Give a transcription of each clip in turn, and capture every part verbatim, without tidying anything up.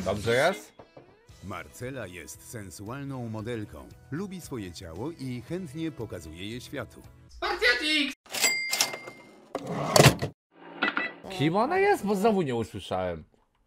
Dobrze jest? Marcela jest sensualną modelką. Lubi swoje ciało i chętnie pokazuje je światu. Spartiatix! Kim ona jest? Bo znowu nie usłyszałem.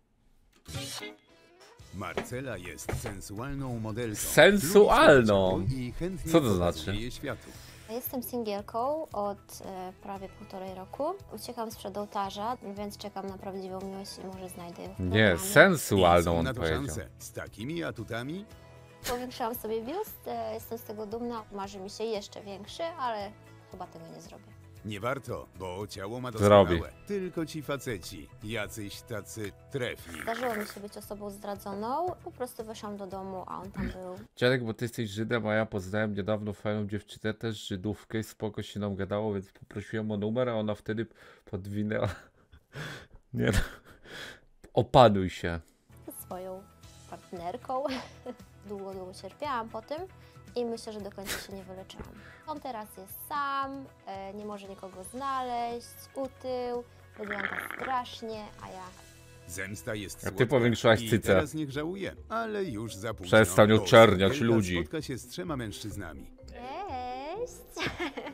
Marcela jest sensualną modelką. Sensualną? Lubi swoje ciało i chętnie Co to pokazuje znaczy? je światu. Jestem singielką od e, prawie półtorej roku. Uciekam sprzed ołtarza, więc czekam na prawdziwą miłość i może znajdę ją w Nie, programie. I sensualną są on na to powiedział. szanse. Z takimi atutami Powiększyłam sobie biust, e, jestem z tego dumna. Marzy mi się jeszcze większy, ale chyba tego nie zrobię. nie warto, bo ciało ma Zrobi. doskonałe. Tylko ci faceci, jacyś tacy trefni. Zdarzyło mi się być osobą zdradzoną. Po prostu weszłam do domu, a on tam był. Dziadek, bo ty jesteś Żydem, a ja poznałem niedawno fajną dziewczynę, też Żydówkę, spoko się nam gadało, więc poprosiłem o numer, a ona wtedy podwinęła. Nie no. Opanuj się. Ze swoją partnerką. Długo, długo cierpiałam po tym i myślę, że do końca się nie wyleczyłam. On teraz jest sam, e, nie może nikogo znaleźć, utył, wygląda strasznie, a ja... Zemsta jest A ty słodka powiększyłaś i cycę. teraz niech żałuje, ale już za późno. Przestań bo oczerniać Singielka ludzi. spotka się z trzema mężczyznami. Cześć!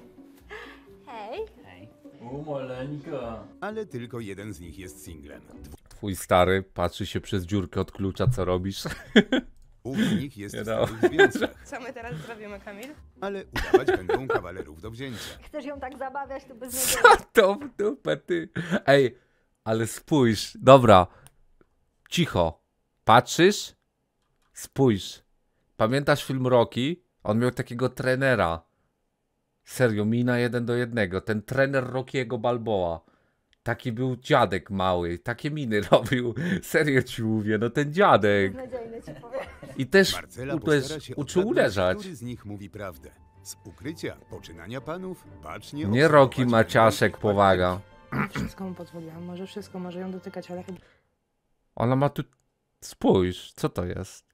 Hej! U, maleńka. Ale tylko jeden z nich jest singlem. Twój stary patrzy się przez dziurkę od klucza, co robisz. Dwóch z nich jest Nie w no. stałych związkach, Co my teraz zrobimy, Kamil? ale udawać będą kawalerów do wzięcia. Chcesz ją tak zabawiać, to bez Co to w dupę, ty? Ej, ale spójrz. Dobra. Cicho. Patrzysz? Spójrz. Pamiętasz film Rocky? On miał takiego trenera. Serio, mina jeden do jednego. Ten trener Rockiego Balboa. Taki był dziadek mały. Takie miny robił. Serio ci mówię, no ten dziadek. Beznadziejne ci powiem. I też Marcela u, też postara się uczył odgadnąć, uderzać. który z nich mówi prawdę. Z ukrycia poczynania panów bacznie Nie obserwować Rocky będą Maciaszek, ich powaga. Wszystko mu pozwoliłam, może wszystko, może ją dotykać, ale chyba Ona ma tu... Spójrz, co to jest?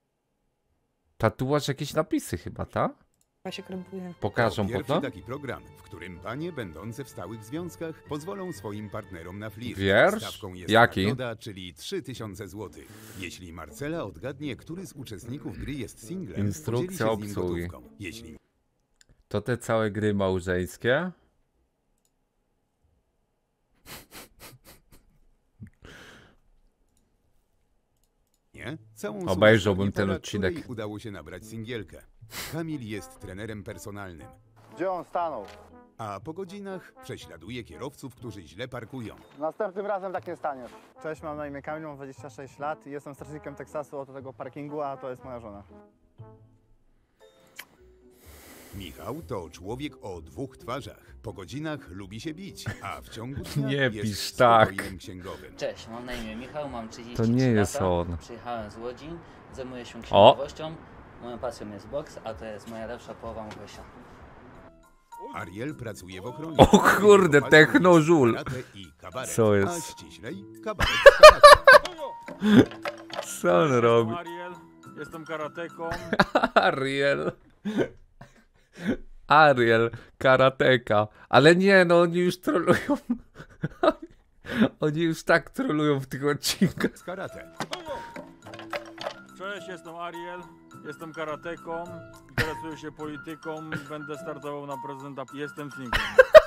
Tatuaż, jakieś napisy chyba, ta? się krępuje. Pokażą To pierwszy potem? taki program, w którym panie będące w stałych związkach pozwolą swoim partnerom na flirt. Wiersz? Stawką jest Jaki? nagroda, czyli trzy tysiące złotych. Jeśli Marcela odgadnie, który z uczestników gry jest singlem, Instrukcja podzieli się z nim obsługi. gotówką. Jeśli To te całe gry małżeńskie? nie, całą Obejrzałbym sumę ten para, odcinek. której udało się nabrać singielkę. Kamil jest trenerem personalnym, Gdzie on stanął? a po godzinach prześladuje kierowców, którzy źle parkują. Następnym razem tak nie staniesz. Cześć, mam na imię Kamil, mam dwadzieścia sześć lat i jestem strażnikiem Teksasu od tego parkingu, a to jest moja żona. Michał to człowiek o dwóch twarzach. Po godzinach lubi się bić, a w ciągu dnia Nie jest pisz tak. spokojnym księgowym. Cześć, mam na imię Michał, mam trzydzieści To nie jest lata. on. Przyjechałem z Łodzi, zajmuję się O! księgowością. Moją pasją jest boks, a to jest moja lepsza połowa Małgosia. Ariel pracuje w ochronie. O kurde, Jego pasją technożul. jest karate i kabaret, Co jest? A ściślej kabaret z karate. Co on robi? Ariel, jestem karateką. Ariel. Ariel, karateka. Ale nie, no oni już trolują. Oni już tak trolują w tych odcinkach. Z karate. Cześć, jestem Ariel, jestem karateką, interesuję się polityką, będę startował na prezydenta. Jestem singlem.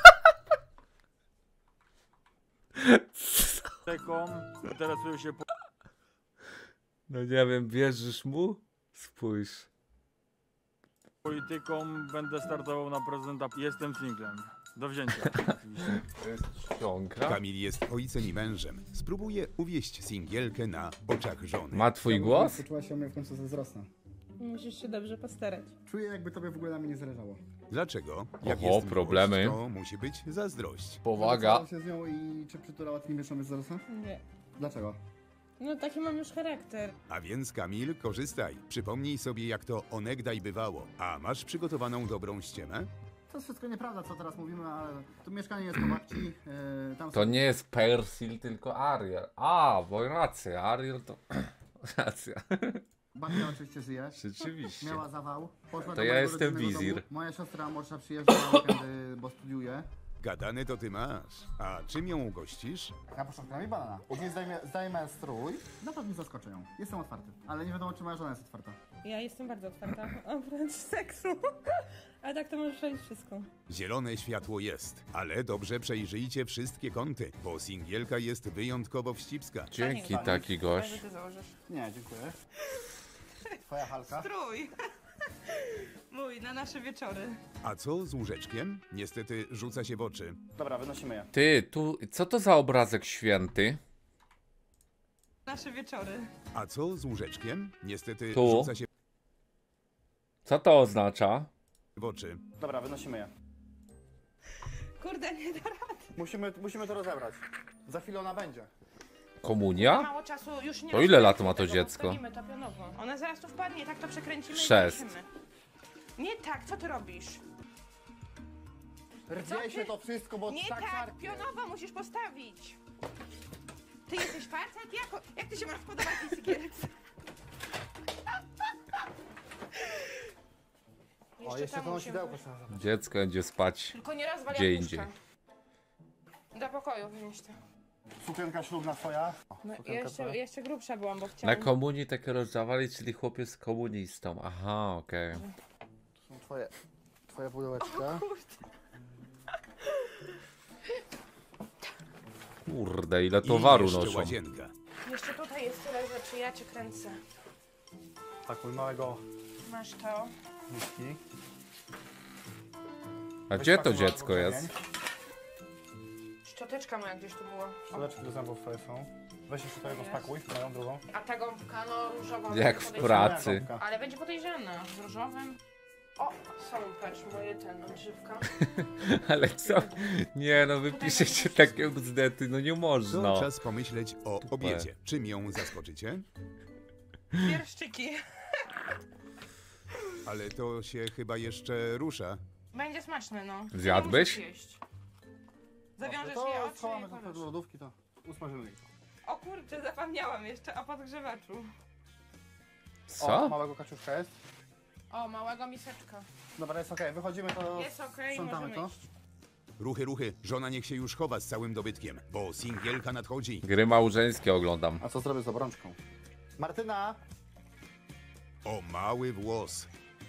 Karateką, interesuję się po... No nie wiem, wierzysz mu? Spójrz. polityką, będę startował na prezydenta. Jestem singlem. Do wzięcia. Oczywiście. To jest ściąga. Kamil jest ojcem i mężem. Spróbuje uwieść singielkę na oczach żony. Ma twój głos? Poczułaś się o mnie w końcu zazdrosna. Musisz się dobrze postarać. Czuję, jakby tobie w ogóle na mnie nie zależało. Dlaczego? Jak Oho, jest problemy. miłość, to musi być zazdrość. Powaga. Pocałował się z nią i czy przytulała, ty nie wiesz, że jest zazdrosna? Nie. Dlaczego? No taki mam już charakter. A więc Kamil, korzystaj. Przypomnij sobie, jak to onegdaj bywało. A masz przygotowaną dobrą ściemę? To jest wszystko nieprawda, co teraz mówimy, ale tu mieszkanie jest po babci, yy, tam To nie jest Persil, tylko Ariel. A, bo racja, Ariel to... Racja. babcia oczywiście żyje. Rzeczywiście. Miała zawał. Poszła To do ja mojego jestem rodzinnego wizir. domu. Moja siostra młodsza przyjeżdża na weekendy, bo studiuje. Gadane to ty masz. A czym ją ugościsz? Na początku mi banana. Później zdejmę, zdejmę strój. Na pewno zaskoczę ją. Jestem otwarty. Ale nie wiadomo, czy moja żona jest otwarta. Ja jestem bardzo otwarta, oprócz seksu. A tak to możesz przejść wszystko. Zielone światło jest, ale dobrze przejrzyjcie wszystkie kąty, bo singielka jest wyjątkowo wścibska. Dzięki, taki gość. Ty założysz. Nie, dziękuję. Twoja Halka? Strój. Mój, na nasze wieczory. A co z łóżeczkiem? Niestety rzuca się w oczy. Dobra, wynosimy je. Ty, tu, co to za obrazek święty? Nasze wieczory. A co z łóżeczkiem? Niestety Tu. rzuca się Co to oznacza? w oczy. Dobra, wynosimy je. Kurde, nie da rady. Musimy, musimy to rozebrać. Za chwilę ona będzie. Komunia? Mało czasu, już nie To ile lat ma to dziecko? Postawimy to pionowo. Ona zaraz tu wpadnie, tak to przekręcimy Sześć. i zobaczymy. Nie tak, co ty robisz? Rwie się to wszystko, bo Nie tak tak, szarpie. pionowo musisz postawić. Ty jesteś facet? Jak, jak ty się masz podobać tej cukierce? O, jeszcze tam to musimy nosidełko pójść. trzeba zabrać. Dziecko będzie spać. Tylko nie rozwal Gdzie jabłuszka. indziej. Do pokoju wynieś to. Sukienka ślubna twoja. O, No, sukienka jeszcze, twoja. jeszcze grubsza byłam, bo Na chciałam... komunii takie rozdawali, czyli chłopiec komunistą. Aha, okej. Są twoje, twoje pudełeczka. Kurde, ile I towaru jeszcze noszą. łazienka. Jeszcze tutaj jest tyle rzeczy, ja cię kręcę. Tak, mój małego Masz to. miski. A gdzie to dziecko jest? Szczoteczka moja gdzieś tu była. Szuleczki do zębów twoje są. Weź jeszcze twojego spakuj, moją drugą. A ta gąbka, no różowa. Jak będzie w podejrzana. pracy. Ale będzie podejrzana. Z różowym. O, są, patrz, moje ten, odżywka. Ale co? Nie no, wy piszecie takie bzdety, no nie To można. czas pomyśleć o obiedzie. Czym ją zaskoczycie? Pierszczyki. Ale to się chyba jeszcze rusza. Będzie smaczne, no. Zjadłbyś? Nie musisz jeść. Zawiążesz to je oczy schowamy i to do powiesz. lodówki, to usmażymy. O kurczę, zapomniałam jeszcze o podgrzewaczu. O, Co? małego kaciuszka jest. O, małego miseczka. Dobra, jest okej, wychodzimy, to Jest okej, sprzątamy możemy to. iść. Ruchy, ruchy. Żona niech się już chowa z całym dobytkiem, bo singielka nadchodzi. Gry małżeńskie oglądam. A co zrobię z obrączką? Martyna! O mały włos.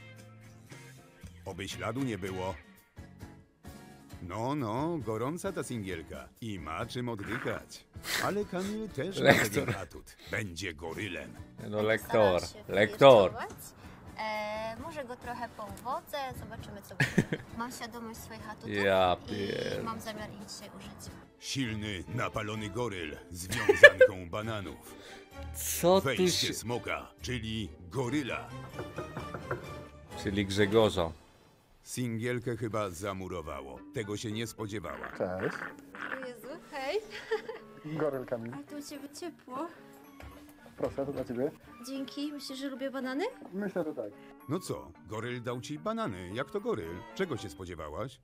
Oby śladu nie było. No, no, gorąca ta singielka i ma czym oddychać. Ale Kamil też ma Lektor. pewien atut. Będzie gorylem. No lektor, Staram się lektor. wyjściować. E, może go trochę pouwodzę, zobaczymy co będzie. Mam świadomość swoich atutów Ja i pier... mam zamiar ich dzisiaj użyć. Silny, napalony goryl z wiązanką bananów. Co tu Wejście się... smoka, czyli goryla. Czyli Grzegorza. Singielkę chyba zamurowało. Tego się nie spodziewała. Cześć. O Jezu, hej, Goryl Kamil. ale tu u Ciebie ciepło. Proszę, to dla ciebie. Dzięki, myślisz, że lubię banany? Myślę, że tak. No co, goryl dał ci banany. Jak to goryl? Czego się spodziewałaś?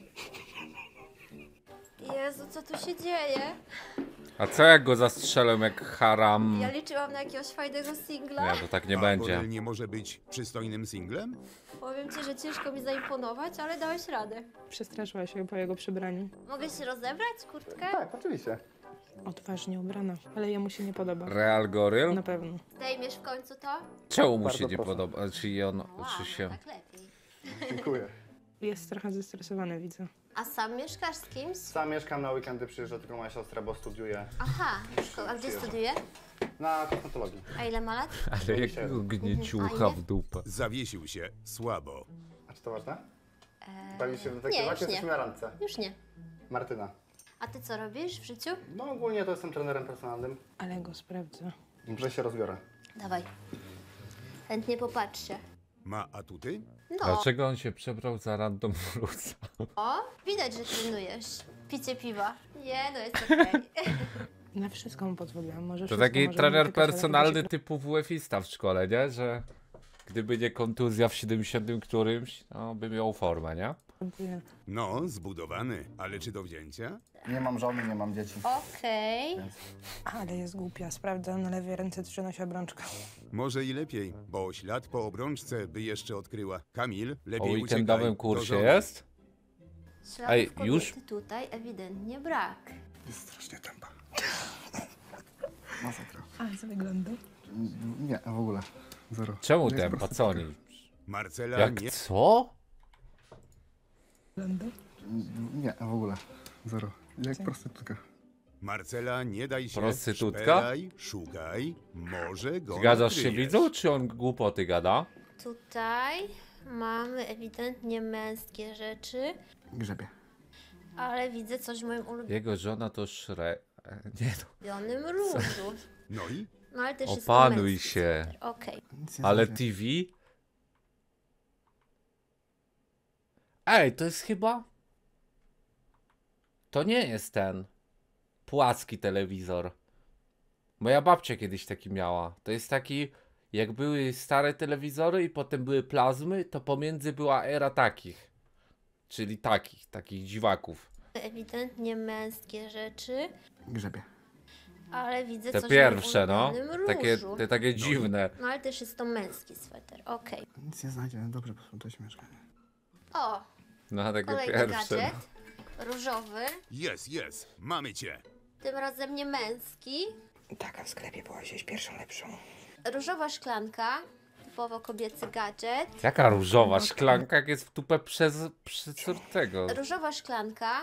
Jezu, co tu się dzieje? A co jak go zastrzelę jak haram? Ja liczyłam na jakiegoś fajnego singla. Nie, to tak nie A będzie. goryl nie może być przystojnym singlem? Powiem Ci, że ciężko mi zaimponować, ale dałeś radę. Przestraszyła się po jego przebraniu. Mogę się rozebrać, kurtkę? Tak, oczywiście. Odważnie ubrana, ale jemu się nie podoba. Real goryl? Na pewno. Zdejmiesz w końcu to? Czemu mu Bardzo się nie proszę. podoba? Czy on, Wow, czy się... tak lepiej. Dziękuję. Jest trochę zestresowany, widzę. A sam mieszkasz z kimś? Sam mieszkam na weekendy, przyjeżdża tylko moja siostra, bo studiuje Aha, a gdzie studiuje? na kosmetologii. A ile ma lat? Ale jakiego gnieciucha w dupę. Zawiesił się słabo. A czy to ważne? Eee, Bawisz się w nie, detektywa, już czy jesteśmy nie. na randce? Już nie. Martyna. A ty co robisz w życiu? No ogólnie to jestem trenerem personalnym. Ale go sprawdzę. Może się rozbiorę. Dawaj. Chętnie popatrzcie. Ma atuty? No, Dlaczego on się przebrał za random Bruce'a? o, widać, że trenujesz. Picie piwa. Nie, no jest okej. Na wszystko mu pozwoliłam. Może To wszystko taki może trener mu tykać, ale personalny chyba się typu W F-ista w szkole, nie? Że gdyby nie kontuzja w siedemdziesiątym którymś, no by miał formę, nie? próbuje. No, zbudowany. Ale czy do wzięcia? Nie mam żony, nie mam dzieci. Okej. Ale jest głupia. Sprawdzam na lewej ręce, czy nosi obrączkę. Może i lepiej, bo ślad po obrączce by jeszcze odkryła. Kamil, O lepiej weekendowym uciekaj do kursie żony. jest? Śladów Ej, kobiety już? tutaj ewidentnie brak. Jest strasznie tępa. Masakra. A, co wygląda? Nie, w ogóle. Zero. Czemu Jest tempa? prostytutka. Co oni? Marcela Jak nie... co? Wygląda? Nie, w ogóle. Zero. Jak prostytutka. Marcela, nie daj się. Prostytutka? Szperaj, szukaj, może go Zgadzasz się, nakryjesz. widzu, czy on głupoty gada? Tutaj mamy ewidentnie męskie rzeczy, Grzebie. ale widzę coś w moim Jego żona to szre... Nie no. ulubionym różu. No i? No ale też jest Opanuj męski się. sweter. Okej. Nic nie Ale znajdzie. T V? Ej, to jest chyba... To nie jest ten płaski telewizor. Moja babcia kiedyś taki miała. To jest taki, jak były stare telewizory i potem były plazmy, to pomiędzy była era takich. Czyli takich, takich dziwaków. Ewidentnie męskie rzeczy, Grzebie. ale widzę Te coś pierwsze, w no. moim ulubionym Takie, różu. te takie dziwne. No ale też jest to męski sweter. Okej. Nic nie znajdzie. Dobrze posprzątać mieszkanie. O, No, takie kolejny pierwsze. gadżet. Różowy. Jest, jest, mamy cię. Tym razem nie męski. Taka w sklepie była gdzieś pierwszą lepszą. Różowa szklanka. Typowo kobiecy gadżet. Jaka różowa szklanka, jak jest w tupę przez, przez tego. Różowa szklanka.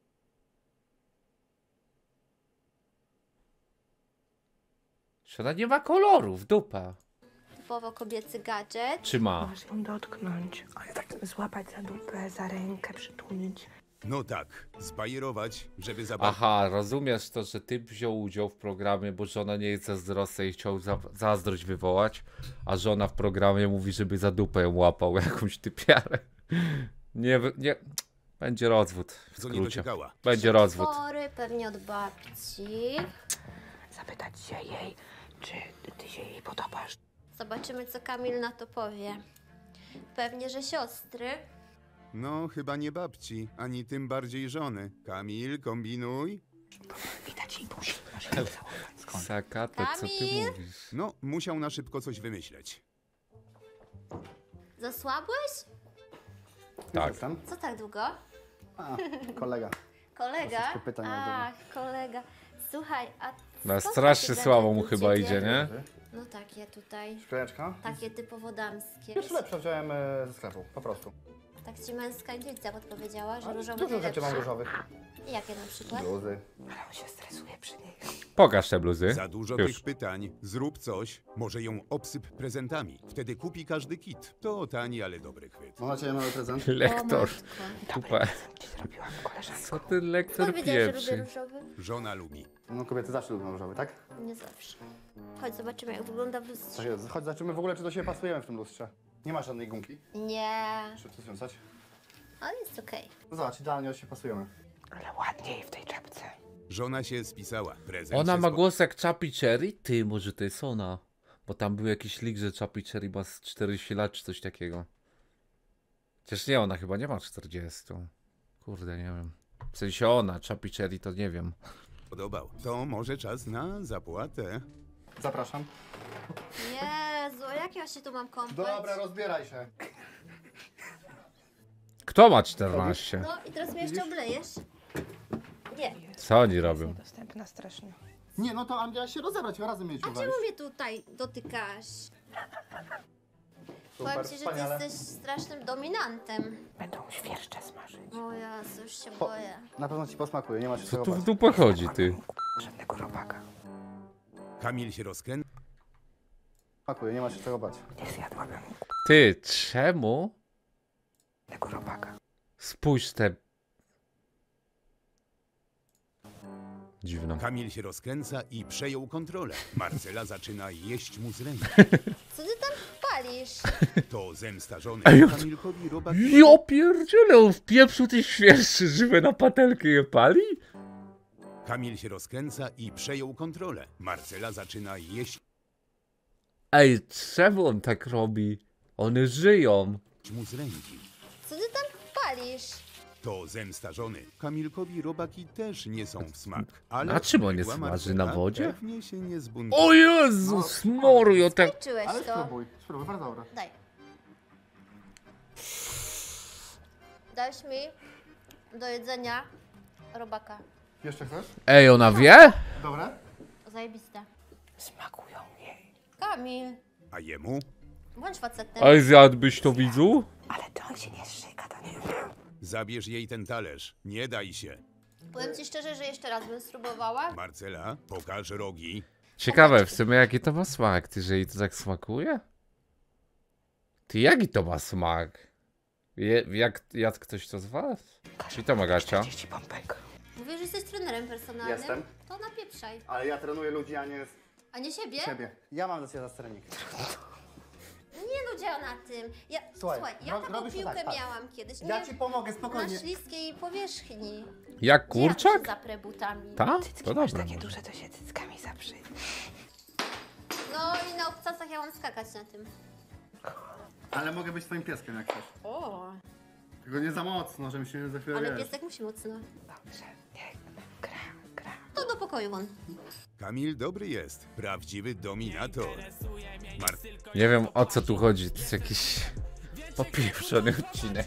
Że ona nie ma koloru w dupę. Typowo kobiecy gadżet. Czy ma? Masz ją dotknąć, ale tak złapać za dupę, za rękę, przytulić. No tak, zbajerować, żeby zabawić. Aha, rozumiesz to, że ty wziął udział w programie, bo żona nie jest zazdrosna i chciał za zazdrość wywołać, a żona w programie mówi, żeby za dupę ją łapał jakąś typiarę. Nie, wy- nie, będzie rozwód w Co nie skrócie. dociekała. Będzie rozwód. Pory pewnie od babci. Zapytać się jej, czy ty się jej podobasz. Zobaczymy, co Kamil na to powie. Pewnie, że siostry. No, chyba nie babci, ani tym bardziej żony. Kamil, kombinuj. Widać jej buzi. Masz jej całować. Skąd? Sakate, co ty Kamil? mówisz? No, musiał na szybko coś wymyśleć. Zasłabłeś? Tak. Jestem. Co tak długo? A, kolega. Kolega? Troszeczkę pytań miał do Ach, kolega. Słuchaj, a No skąd strasznie takie słabo mu gadżety u chyba ciebie? idzie, nie? No takie tutaj, Szklaneczka? takie typowo damskie. Jeszcze lepsze wziąłem e, ze sklepu, po prostu. Tak ci męska intuicja podpowiedziała, że Ale różowy dużo rzeczy mam najlepszy. różowych. Jakie na przykład? Bluzy. Ale on się stresuje przy niej. Pokaż te bluzy. Za dużo Już. tych pytań. Zrób coś. Może ją obsyp prezentami. Wtedy kupi każdy kit. To tani, ale dobry chwyt. Mam dla ciebie mały prezent. O, Lektor. matko. Tupę. Ci zrobiłam koleżanko. Co ty lektor Skąd wiedziałeś, że lubię pieprzy? różowy? Żona lubi. No kobiety zawsze lubią różowy, tak? Nie zawsze. Chodź, zobaczymy, jak wygląda w lustrze. Tak jest. Chodź, zobaczymy w ogóle, czy do siebie pasujemy w tym lustrze. Nie ma żadnej gumki. Nie, Muszę to związać. ale jest okej. No zobacz, idealnie się pasujemy. Ale ładniej w tej czapce. Żona się spisała. Prezent Ona się ma spo- głos jak Chappie Cherry? Ty, może to jest ona. Bo tam był jakiś lik, że Chappie Cherry ma z czterdzieści lat czy coś takiego. Chociaż nie, ona chyba nie ma czterdzieści. Kurde, nie wiem. W sensie ona, Chappie Cherry to nie wiem. podobał. To może czas na zapłatę. Zapraszam. Jezu, a jak ja się tu mam kąpać? Dobra, rozbieraj się. Kto ma czternaście? No i teraz mnie jeszcze oblejesz? Nie. Co oni Jest robią? niedostępna strasznie. Nie, no to Andrzej się rozebrać, razem mieliśmy A wejść. czemu mnie tutaj dotykasz? Powiem Super, ci, że ty wspaniale. jesteś strasznym dominantem. Będą świerszcze smażyć. O Jezu, już się Po- boję. Na pewno ci posmakuje, nie ma się Co czego tu bać. w dupę chodzi, ty? Żadnego robaka. Kamil się rozkręca. Smakuje, nie ma się czego bać. Nie zjadłabym Ty, czemu? tego robaka. Spójrz te... Dziwną. Kamil się rozkręca i przejął kontrolę. Marcela zaczyna jeść mu z ręki. Co ty tam palisz? To zemsta żony. Ej, Kamilkowi robak... Ja pierdzielę, on w pieprzu tych świerszczy żywe na patelkę je pali? Kamil się rozkręca i przejął kontrolę. Marcela zaczyna jeść Ej, czemu on tak robi? One żyją. mu z ręki. Co ty tam palisz? To zemsta żony. Kamilkowi robaki też nie są w smak. Ale Na czym on je wściekła smaży? Marcela Na wodzie? Pewnie się nie zbuntuje. O Jezus, moruj, o tak... Czułeś Ale to? spróbuj, spróbuj, bardzo dobre. Daj. Dałeś mi do jedzenia robaka. Jeszcze chcesz? Ej, ona wie? Dobre? Zajebiste. Smakują jej. Kamil, A jemu? bądź facetem. Ej, zjadłbyś to, widzu? Ale to on się nie zżyga, to nie. Zabierz jej ten talerz. Nie daj się. Powiem ci szczerze, że jeszcze raz bym spróbowała. Marcela, pokaż rogi. Ciekawe w sumie jaki to ma smak. Ty, że jej to tak smakuje? Ty, jaki to ma smak? Je, jak jadł ktoś to z was? Czy to Magacia? czterdzieści pompek. Mówisz, że jesteś trenerem personalnym? Jestem. To napieprzaj. Ale ja trenuję ludzi, a nie A nie siebie? siebie. Ja mam dla ciebie za trening. Nie ludzie na tym. Ja, Słuchaj, słuchaj, ja ro- taką robisz to piłkę tak, patrz. miałam kiedyś. Ja nie ci pomogę, na spokojnie. śliskiej powierzchni. Jak Gdzie ja się kurczak? zaprę butami? Ta? Cycki To masz dobre. takie może. duże, to się cyckami zaprzyj. No i na obcasach ja mam skakać na tym. Ale mogę być twoim pieskiem jak chcesz. O, Tylko nie za mocno, żebym się nie za chwilę, ale wiesz. piesek musi mocno. Dobrze, niech gra, gra. To do pokoju on. Kamil dobry jest. Prawdziwy dominator. Mar Nie wiem o co tu chodzi. To jest jakiś popieprzony odcinek.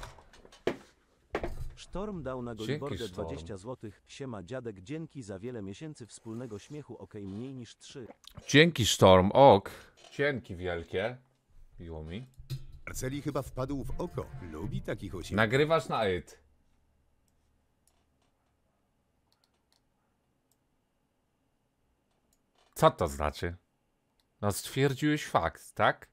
Sztorm dał na Dzięki, Goldbordę Sztorm. dwadzieścia złotych. Siema dziadek, dzięki za wiele miesięcy wspólnego śmiechu, okej mniej niż trzy. Dzięki Sztorm, ok. Dzięki wielkie. Miło mi. Marceli chyba wpadł w oko. Lubi takich osiłków. Nagrywasz na it. Co to znaczy? No stwierdziłeś fakt, tak?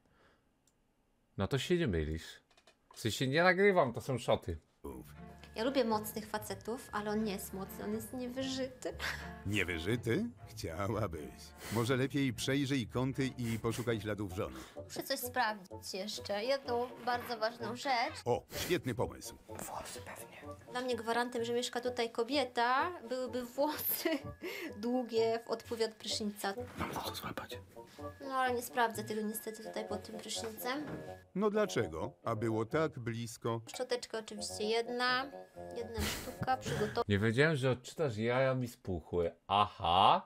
No to się nie mylisz. W sensie nie nagrywam, to są szoty. Ja lubię mocnych facetów, ale on nie jest mocny, on jest niewyżyty. Niewyżyty? Chciałabyś. Może lepiej przejrzyj kąty i poszukaj śladów żony. Muszę coś sprawdzić jeszcze. Jedną bardzo ważną rzecz. O, świetny pomysł. Włosy pewnie. Dla mnie gwarantem, że mieszka tutaj kobieta, byłyby włosy długie w odpływie od prysznica. Mam za to złapać. No ale nie sprawdzę tego niestety tutaj pod tym prysznicem. No dlaczego? A było tak blisko. Szczoteczka oczywiście jedna, jedna sztuka, przygotować. Nie wiedziałem, że odczytasz jaja mi spuchły. Aha.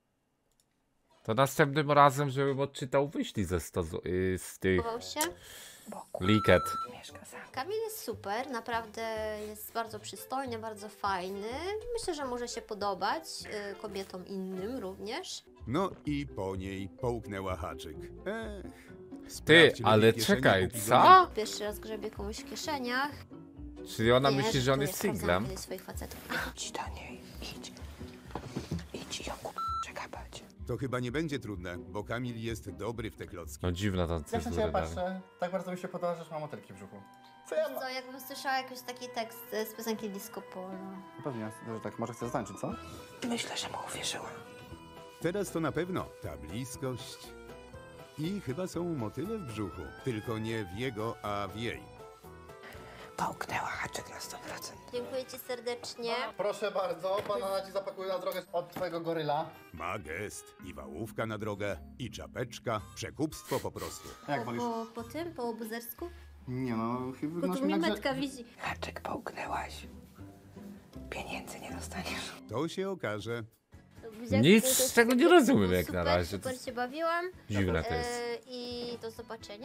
To następnym razem, żebym odczytał, wyślij ze sto z, y, z tych się. liket. Mieszka sam. Kamil jest super, naprawdę jest bardzo przystojny, bardzo fajny. Myślę, że może się podobać y, kobietom innym również. No i po niej połknęła haczyk. Ech. Ty, sprawdź lepiej ale w kieszeni, czekaj, póki go co? Pierwszy raz grzebie komuś w kieszeniach. Czyli ona Nie, myśli, że on żartuję, jest sprawdzam singlem? kiedyś swoich facetów. Idź do niej, idź. Idź i ją przekapać. To chyba nie będzie trudne, bo Kamil jest dobry w te klocki. No dziwna ta Jak na ciebie cezura. patrzę, tak bardzo mi się podoba, że mam motylki w brzuchu. Co ja mam? Co, jakbym słyszała jakiś taki tekst y, z piosenki Disco Polo. Pewnie, że tak, może chcesz zatańczyć, co? Myślę, że mu uwierzyłam. Teraz to na pewno ta bliskość. I chyba są motyle w brzuchu. Tylko nie w jego, a w jej. Połknęła haczyk na sto procent. Dziękuję ci serdecznie. Proszę bardzo, banana ci zapakuje na drogę od twojego goryla. Ma gest i wałówka na drogę, i czapeczka. Przekupstwo po prostu. Jak Po, wolisz? po, po tym, po obuzersku? Nie no, chyba Bo wyglądasz tu mi mi na grze... metka widzi. Haczyk połknęłaś. Pieniędzy nie dostaniesz. To się okaże. Buziaczku, Nic to jest z tego nie super, rozumiem było jak na super, razie. To Super jest się bawiłam. dziwne to jest. E, I do zobaczenia.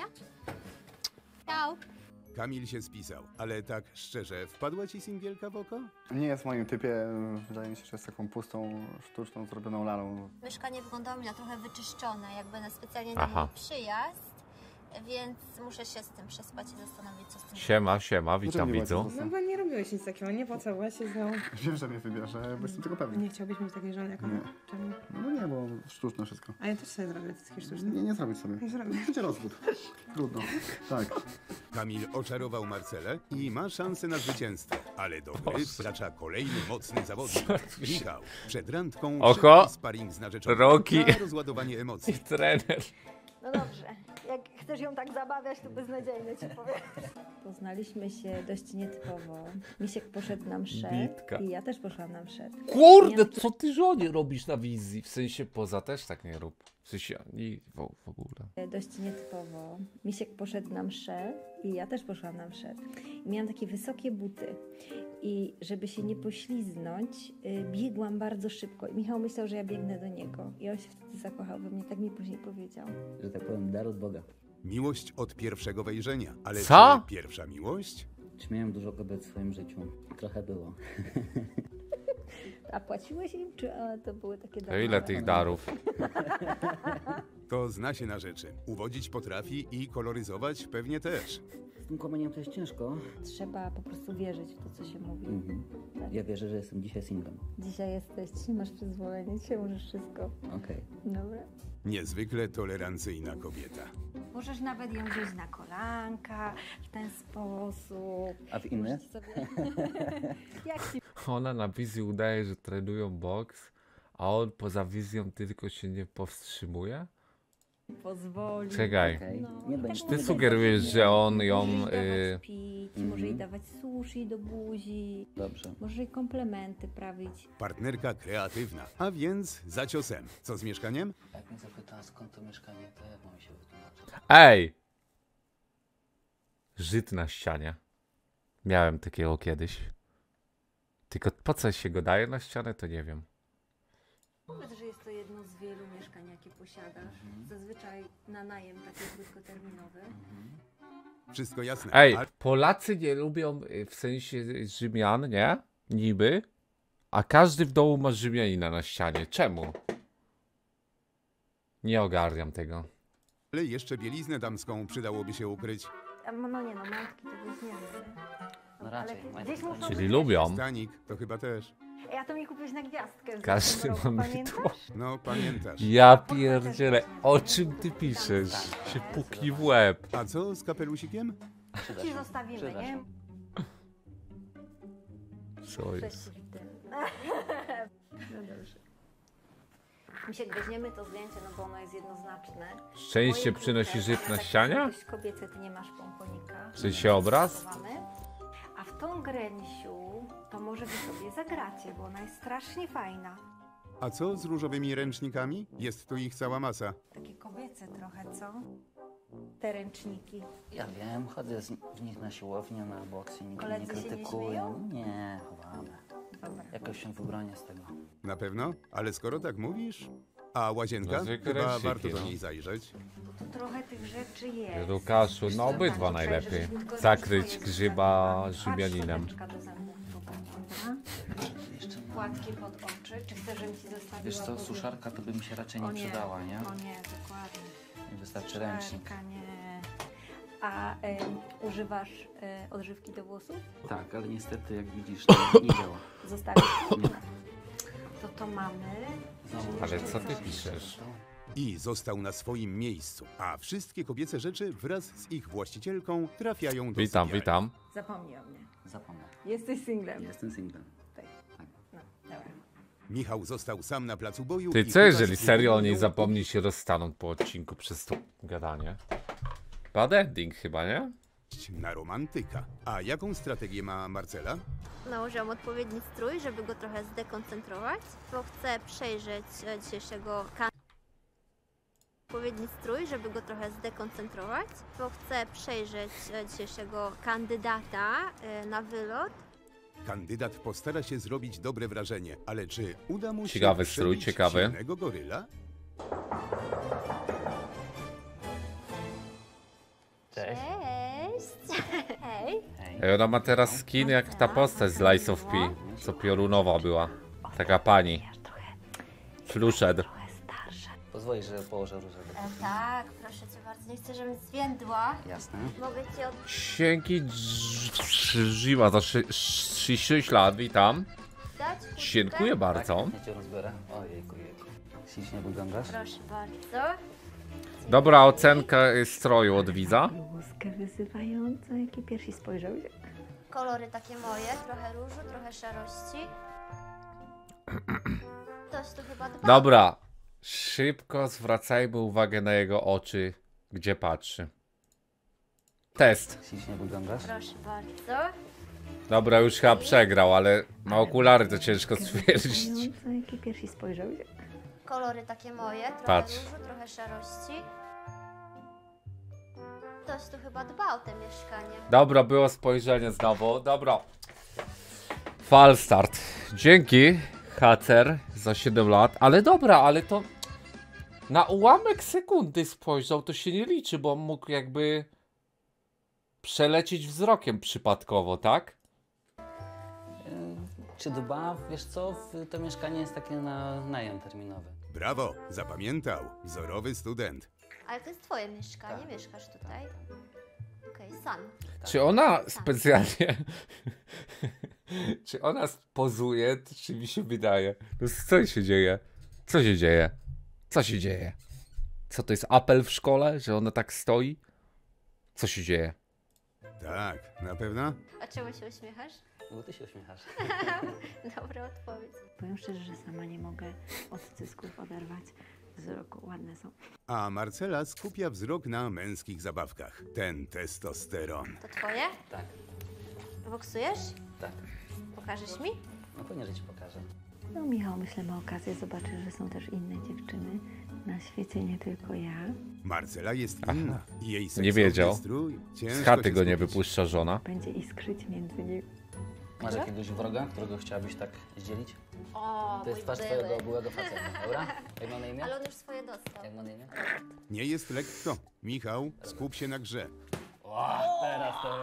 Ciao. Kamil się spisał, ale tak szczerze, wpadła ci singielka w oko? Nie jest w moim typie, wydaje mi się, że jest taką pustą, sztuczną, zrobioną lalą. Mieszkanie wyglądało mi na trochę wyczyszczone, jakby na specjalnie na Aha. mój przyjazd. Więc muszę się z tym przespać i zastanowić, co z tym Siema, siema, witam miło cię widzu. poznać. No bo nie robiłeś nic takiego, nie pocałowałeś się z nią. Wiem, że mnie wybierze, bo jestem tego pewny. Nie chciałbyś mieć takiej żony jak ona? Nie. Czemu? No nie, bo sztuczne wszystko. A ja też sobie zrobię takie sztuczne. Nie, nie zrobić sobie. Nie zrobię. Będzie rozwód. Trudno. Tak. Kamil oczarował Marcelę i ma szansę na zwycięstwo. Ale do gry wkracza kolejny mocny zawodnik. Michał, przed randką Oho. szybki sparring z narzeczoną. Roki. Na rozładowanie emocji. Trener. No dobrze, jak chcesz ją tak zabawiać, to beznadziejnie ci powiem. Poznaliśmy się dość nietypowo. Misiek poszedł na mszę Bitka. i ja też poszłam na mszę. Kurde, co ty żonie robisz na wizji? W sensie poza też tak nie rób. W sensie ani w, w ogóle. Dość nietypowo. Misiek poszedł na mszę i ja też poszłam na mszę. I miałam takie wysokie buty. I żeby się nie pośliznąć, y, biegłam bardzo szybko. I Michał myślał, że ja biegnę do niego. I on się wtedy zakochał we mnie, tak mi później powiedział. Że tak powiem, dar od Boga. Miłość od pierwszego wejrzenia. Ale Co? czy pierwsza miłość? Czy miałem dużo kobiet w swoim życiu? Trochę było. A płaciłeś im, czy a, to były takie To ile tych darów? To zna się na rzeczy. Uwodzić potrafi i koloryzować pewnie też. Z tym kłamieniem to jest ciężko. Trzeba po prostu wierzyć w to, co się mówi. Mhm. Tak. Ja wierzę, że jestem dzisiaj singlem. Dzisiaj jesteś, dzisiaj masz przyzwolenie, dzisiaj możesz wszystko. Okej. Dobra. Niezwykle tolerancyjna kobieta. Możesz nawet ją wziąć na kolanka w ten sposób. A w inny? Możecie sobie... Jak ci Ona na wizji udaje, że trenują boks, a on poza wizją tylko się nie powstrzymuje? pozwoli. Czekaj. Okej. No, Nie i będzie. tak Ty może sugerujesz, dawać- że on ją... Może jej dawać Y... pić, Mhm. może jej dawać sushi do buzi, Dobrze. może jej komplementy prawić. Partnerka kreatywna, a więc za ciosem. Co z mieszkaniem? Jak mnie zapytała skąd to mieszkanie, to jak mam się wytłumaczyć? Ej! Żyd na ścianie. Miałem takiego kiedyś. Tylko po co się go daje na ścianę, to nie wiem. Powiedz, że jest to jedno z wielu mieszkań, jakie posiadasz. Zazwyczaj na najem taki krótkoterminowy. Wszystko jasne. Ej, A Polacy nie lubią y, w sensie Rzymian, nie? Niby. A każdy w domu ma Rzymianina na ścianie. Czemu? Nie ogarniam tego. ale jeszcze bieliznę damską przydałoby się ukryć. A, no nie no, majtki to weźmiemy. No raczej, Ale majtki gdzieś to muszą Czyli być- lubią. Stanik to chyba też. Ja to mi kupiłeś na gwiazdkę. w Każdy zeszłym roku, ma pamiętasz? mydło. No, pamiętasz. Ja pierdzielę. O czym ty piszesz? Się puknij w łeb. A co z kapelusikiem? Przyda Ci się. zostawimy, Przyda nie? się. Co jest? Przeciw tym. No dobrze. Misiek, weźmiemy to zdjęcie, no bo ono jest jednoznaczne. Szczęście Moje przynosi krótkie, Żyd ale na tak ścianie? dość kobiece, ty nie masz pomponika. W sensie obraz? Stosowany. A w tą gręsiu to może wy sobie zagracie, bo ona jest strasznie fajna. A co z różowymi ręcznikami? Jest tu ich cała masa. Takie kobiece trochę, co? Te ręczniki. Ja wiem, chodzę z, w nich na siłownię, na boksy, nikt mnie nie Koledzy się nie krytykuje. śmieją? Nie, chowamy. Dobra. Jakoś się wybronię z tego. Na pewno? Ale skoro tak mówisz... A łazienka? No, zwykłe Chyba ręczniki, warto do no. niej zajrzeć. Tu trochę tych rzeczy jest. Łukaszu, no Zobaczcie, obydwa że najlepiej. tylko Zakryć swoje grzyba zostawiłam. Rzymianinem. Patrz, szczoteczka do zębów tutaj, dobra? Jeszcze mam. Płatki pod oczy. Czy chcesz, żebym ci zostawiła? Wiesz co, podróż? suszarka to by mi się raczej O nie przydała, nie? O nie, dokładnie. Nie wystarczy ręcznik. Suszarka, nie. A em, używasz e, odżywki do włosów? Tak, ale niestety, jak widzisz, to nie działa. Zostawisz? Nie. To to mamy. Znowu Ale jeszcze co ty coś. piszesz? I został na swoim miejscu. A wszystkie kobiece rzeczy wraz z ich właścicielką trafiają do Witam, sypialni. witam. Zapomnij o mnie. Zapomnę. Jesteś singlem. Jestem singlem. No, dobra. Michał został sam na placu boju. Ty i co, chyba jeżeli serio o spróbował niej zapomni się rozstaną po odcinku przez to gadanie? Bad ending chyba, nie? iść na romantyka. A jaką strategię ma Marcela? Nałożyłam odpowiedni strój, żeby go trochę zdekoncentrować, bo chcę przejrzeć e, dzisiejszego kan- odpowiedni strój, żeby go trochę zdekoncentrować, bo chcę przejrzeć e, dzisiejszego kandydata e, na wylot. Kandydat postara się zrobić dobre wrażenie, ale czy uda mu się Ciekawy strój, przebić ciekawy. silnego goryla? Cześć. Cześć! Hej! Ej, ona ma teraz skin jak ta postać z Lies of P, co piorunowa była. Taka pani. Fluszed. Pozwolisz, że położę różę do E, tak, proszę cię bardzo, nie chcę, żebym zwiędła. Jasne. Mogę ci od... Dzięki Żywa za sześć lat, witam. dać? Dziękuję bardzo. Tak, ja cię rozbiorę. Ojejku, jejku. Ślicznie wyglądasz. Proszę bardzo. Dobra ocenka y, stroju od widza. Bluzkę wyzywającą, jaki pierwszy spojrzał. Kolory takie moje, trochę różu, trochę szarości. Ktoś tu chyba dba. Dobra, szybko zwracajmy uwagę na jego oczy, gdzie patrzy. Test. Ślicznie wyglądasz. Proszę bardzo. Dobra, już chyba przegrał, ale ma okulary, to ciężko stwierdzić. Wyzywającą, jaki pierwszy spojrzał. Kolory takie moje, trochę Patrz. różu, trochę szarości. Ktoś tu chyba dba o te mieszkanie. Dobra, było spojrzenie znowu. Dobra. Falstart. Dzięki, Hacer, za siedem lat. Ale dobra, ale to na ułamek sekundy spojrzał, to się nie liczy, bo on mógł jakby przelecieć wzrokiem przypadkowo, tak? Czy dba? Wiesz co, w- to mieszkanie jest takie na najem terminowy. Brawo, zapamiętał. Wzorowy student. Ale to jest twoje mieszkanie, mieszkasz tutaj. Okej, sam. Czy ona specjalnie... czy ona pozuje, czy mi się wydaje? No co się dzieje? Co się dzieje? Co się dzieje? Co to jest apel w szkole, że ona tak stoi? Co się dzieje? Tak, na pewno? A czemu się uśmiechasz? Bo ty się uśmiechasz. Dobra odpowiedź. Powiem szczerze, że sama nie mogę od cysków oderwać wzroku. Ładne są. A Marcela skupia wzrok na męskich zabawkach. Ten testosteron. To twoje? Tak, Boksujesz? tak. Pokażesz mi? No pewnie, że ci pokażę. No Michał, myślę, ma okazję zobaczyć, że są też inne dziewczyny na świecie, nie tylko ja. Marcela jest Aha. inna. Jej Nie seksowny wiedział. strój. Z Ciężko chaty się go nie skupić. wypuszcza żona. Będzie iskrzyć między nimi. Masz jakiegoś wroga, którego chciałabyś tak zdzielić? O, To jest mój twarz były. twojego byłego faceta, dobra? Jak ma na imię? Ale on już swoje dostał. Jak ma na imię? Nie jest lekko. Michał, skup się na grze. O, teraz to...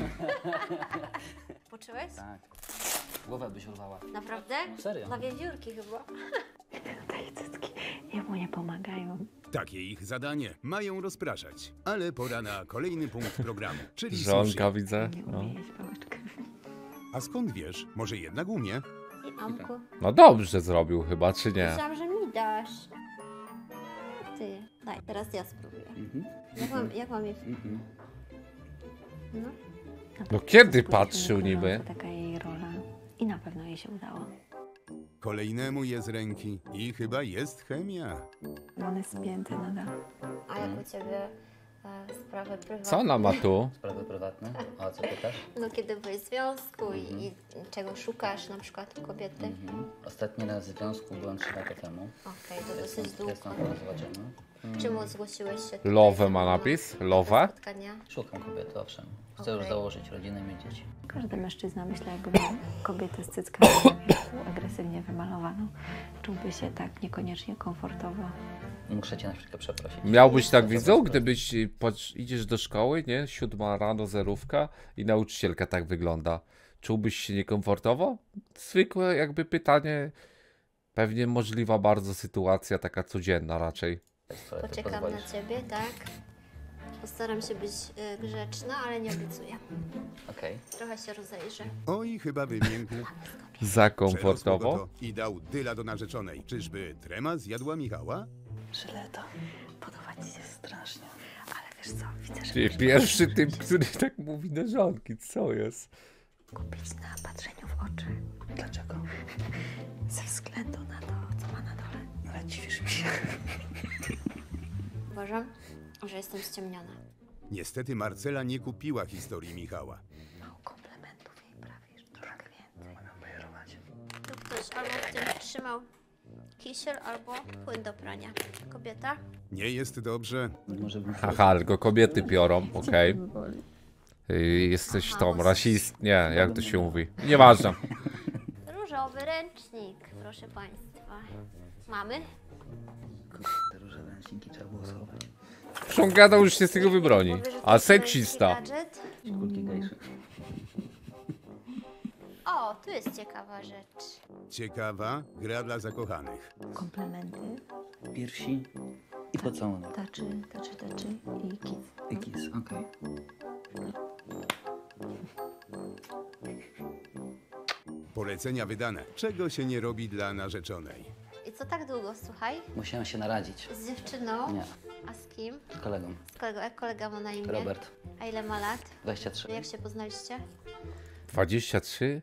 Poczułeś? Tak. Głowę byś urwała. Naprawdę? Serio? Na wiewiórki chyba. Te cycki jemu nie pomagają. Takie ich zadanie. Mają rozpraszać. Ale pora na kolejny punkt programu, czyli Żonka sushi. widzę. Nie No. umie jeść pałeczkę. A skąd wiesz? Może jednak umie? I Amku. no dobrze zrobił chyba, czy nie? Myślałam, że mi dasz. Ty, daj, teraz ja spróbuję. Mhm. Jak mam, jak mam je... Mhm. No. No kiedy Spójrzmy patrzył na niby? to taka jej rola. I na pewno jej się udało. Kolejnemu je z ręki i chyba jest chemia. On jest spięty nadal. A jak u ciebie e, sprawy prywatne? Co ona ma tu? Sprawy prywatne? A o co pytasz? No kiedy byłeś w związku i, i czego szukasz na przykład u kobiety? Mhm. Ostatni raz w związku byłem trzy lata temu. Okej, to Jestem, dosyć długo. jestem porozwodzony. Czemu zgłosiłeś się tutaj? Love ze ma mną napis? na Love? spotkania? Szukam kobiety, owszem. Chcę już Okej. założyć rodzinę i mieć dzieci. Każdy mężczyzna, myślę, jakby miał kobietę z cyckami taką agresywnie wymalowaną, czułby się tak niekoniecznie komfortowo. Muszę cię na chwilkę przeprosić. Miałbyś tak To widzą, zobacz, gdybyś y, patrz, idziesz do szkoły, nie? Siódma rano, zerówka i nauczycielka tak wygląda. Czułbyś się niekomfortowo? Zwykłe jakby pytanie, pewnie możliwa bardzo sytuacja, taka codzienna raczej. to Poczekam pozwolisz. na ciebie, tak? Postaram się być y, grzeczna, ale nie obiecuję. Okej. Trochę się rozejrzę. Oj, chyba wymiękł. Za Przerosło go komfortowo? to I dał dyla do narzeczonej. Czyżby trema zjadła Michała? Żyleta, podoba ci się strasznie. Ale wiesz co, widzę, że Czyli musisz pierwszy typ, który tak mówi do żonki, co jest? kupić na patrzeniu w oczy. Dlaczego? Ze względu na to, co ma na dole. Ale dziwisz mi się. Uważam, że jestem ściemniona. Niestety Marcela nie kupiła historii Michała. Mało komplementów jej prawisz, trochę więcej. Mogę bajerować. Tu ktoś albo w tym trzymał kisiel, albo płyn do prania. Kobieta? Nie jest dobrze. Może bym... Haha, tylko kobiety piorą, okej. Y, Jesteś Aha, tą, bo- rasist... Nie, jak to się mówi? Nieważne. Różowy ręcznik, proszę państwa. Mamy? Te różowe ręczniki trzeba było schować. Zresztą gadał, już się z tego wybroni. Powie, że to A jest seksista. gadżet. Kulki gejszy. O, tu jest ciekawa rzecz. Ciekawa gra dla zakochanych. Komplementy, Piersi i pocałunek. taczy, taczy, taczy i kiss. I kiss, okej. Polecenia wydane. Czego się nie robi dla narzeczonej? I co tak długo, słuchaj? Musiałem się naradzić. Z dziewczyną? Nie, A z kim? z kolegą. Z kolegą. Jak kolega ma na imię? Robert, A ile ma lat? dwadzieścia trzy. Jak się poznaliście? dwadzieścia trzy?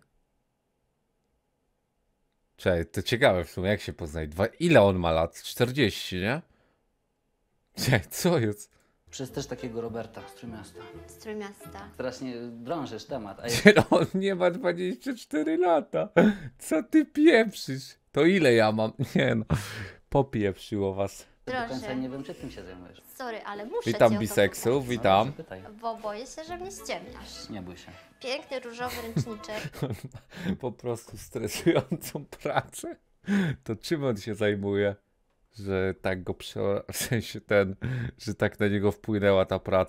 Czekaj, to ciekawe w sumie, jak się poznali. Dwa... Ile on ma lat? czterdzieści, nie? Czekaj, co jest? Przez też takiego Roberta z Trójmiasta. Z Trójmiasta. Strasznie drążysz temat, a ja... On nie ma dwadzieścia cztery lata. Co ty pieprzysz? To ile ja mam? Nie no, popieprzyło was. do końca Proszę. nie wiem, czy tym się zajmujesz. Sorry, ale muszę Witam cię o to biseksów, pytać, witam. Pytaj. bo boję się, że mnie ściemniasz. Nie bój się. Piękny różowy ręczniczek. Po prostu stresującą pracę. To czym on się zajmuje? Że tak go prze... w sensie ten, że tak na niego wpłynęła ta praca.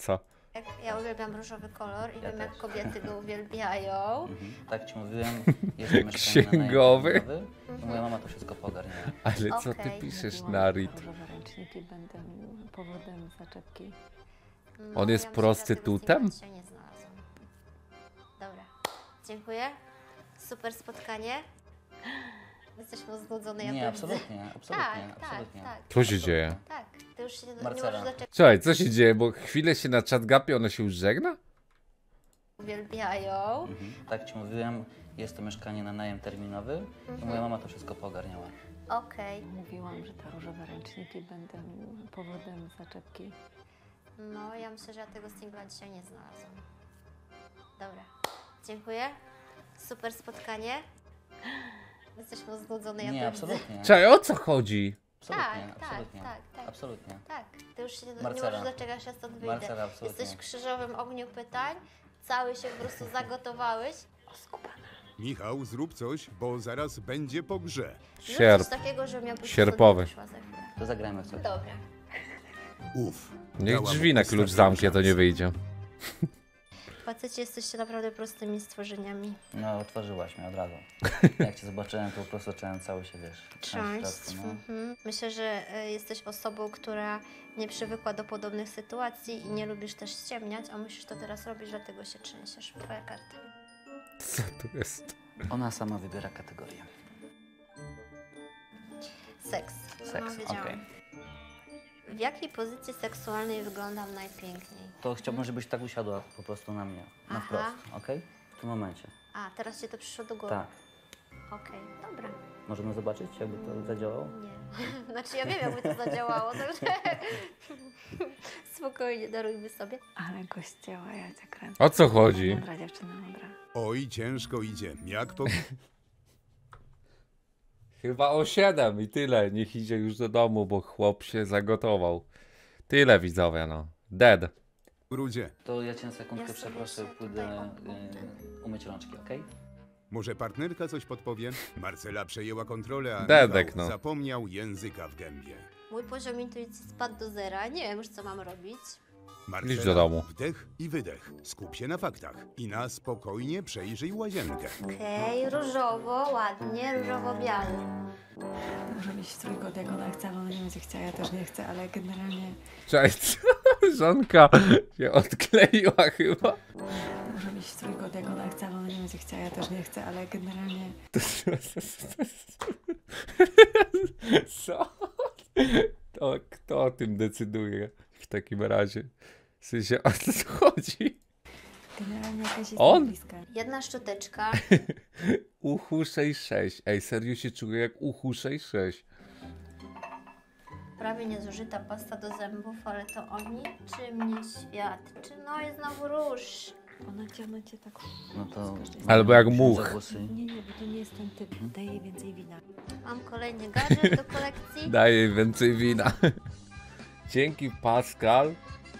Jak ja uwielbiam różowy kolor i Ja wiem, jak też. kobiety go uwielbiają. Mhm. Tak ci mówiłem, jestem Księgowy? mieszkaniem na moja mama to wszystko pogarniała. Ale co ty Okej. piszesz na Rit? Różowe ręczniki będą powodem zaczepki. No, On jest ja myślę, że ja tego prostytutem? singla dzisiaj nie znalazłam. Dobra, dziękuję. Super spotkanie. Jesteśmy znudzone, ja Nie, to widzę. absolutnie, absolutnie, Tak, absolutnie. tak, tak. Co się dzieje? Tak, ty już się nie, nie Marcela. możesz doczekać. Słuchaj, co się dzieje? Bo chwilę się na czat gapi, ona się już żegna? Uwielbiają. Mhm. Tak ci mówiłem, jest to mieszkanie na najem terminowy i moja mama to wszystko pogarniała. Okej. Mówiłam, że te różowe ręczniki będą powodem zaczepki. No, ja myślę, że ja tego singla dzisiaj nie znalazłam. Dobra, dziękuję. Super spotkanie. Jesteśmy znudzone, ja Nie, to widzę. absolutnie. Słuchaj, o co chodzi? Absolutnie, Tak, tak, absolutnie. tak, tak. Absolutnie. Tak, ty już się nie, nie Marcela. możesz doczekać, ja stąd wyjdę. Marcela, absolutnie. Jesteś w krzyżowym ogniu pytań, cały się po prostu zagotowałeś. Michał, zrób coś, bo zaraz będzie po grze. Zrób Sierp. coś takiego, że miał być Sierpowy. wyszła za chwilę. To zagrajmy w coś. Dobra. Uf. Niech dała mu drzwi na klucz ostatnią zamknie, to nie szansę. wyjdzie. Faceci, jesteście naprawdę prostymi stworzeniami. No, otworzyłaś mnie od razu. Jak cię zobaczyłem, to po prostu zacząłem cały się, wiesz, trząść w Trząść. środku, no. Mhm. Myślę, że e, jesteś osobą, która nie przywykła do podobnych sytuacji i nie lubisz też ściemniać, a musisz to teraz robić, dlatego się trzęsiesz. Twoja karta. Co tu jest? Ona sama wybiera kategorię. Seks. Seks, No, wiedziałam. okej. W jakiej pozycji seksualnej wyglądam najpiękniej? To chciałbym, żebyś tak usiadła po prostu na mnie, na Aha. wprost, okej? W tym momencie. A, teraz ci to przyszło do głowy. Tak. Okej, dobra. Możemy zobaczyć, jakby to zadziałało? Nie. Znaczy ja wiem, jakby to zadziałało, także spokojnie, darujmy sobie. Ale gościała, ja cię kręcę. O co chodzi? Mądra dziewczyna, mądra. Oj, ciężko idzie. Jak po Chyba o siedem i tyle. Niech idzie już do domu, bo chłop się zagotował. Tyle widzowie, no. Dead. grudzie? To ja cię na sekundkę Ja sobie przeproszę, jeszcze pójdę tutaj y, umyć rączki, okej? Może partnerka coś podpowie? Marcela przejęła kontrolę, a Dedek, Michał no. zapomniał języka w gębie. Mój poziom intuicji spadł do zera. Nie wiem już, co mam robić. Marcela, Idź do domu. wdech i wydech. Skup się na faktach i na spokojnie przejrzyj łazienkę. Okej, różowo, ładnie, różowo-biały. Może być w trójkąt, jak ona chce, ale ona nie będzie chciała, ja też nie chcę, ale generalnie Cześć. Żonka się odkleiła chyba. może być w trójkąt, jak ona chce, ale ona nie będzie chciała, ja też nie chcę, ale generalnie Co? To kto o tym decyduje w takim razie? W sensie, o co chodzi? generalnie jakaś jest On? bliska. Jedna szczoteczka. Uchu sześć sześć. Ej, serio się czuję jak Uchu sześć sześć. Prawie niezużyta pasta do zębów, ale to o niczym nie świadczy. No i znowu róż. Ona cię, ona cię tak... No to... z każdej strony. Albo jak Ksiądza much. głosy. Nie, nie, bo to nie jest ten typ. Daj jej więcej wina. Mam kolejny gadżet do kolekcji. Daję więcej wina. Dzięki Pascal.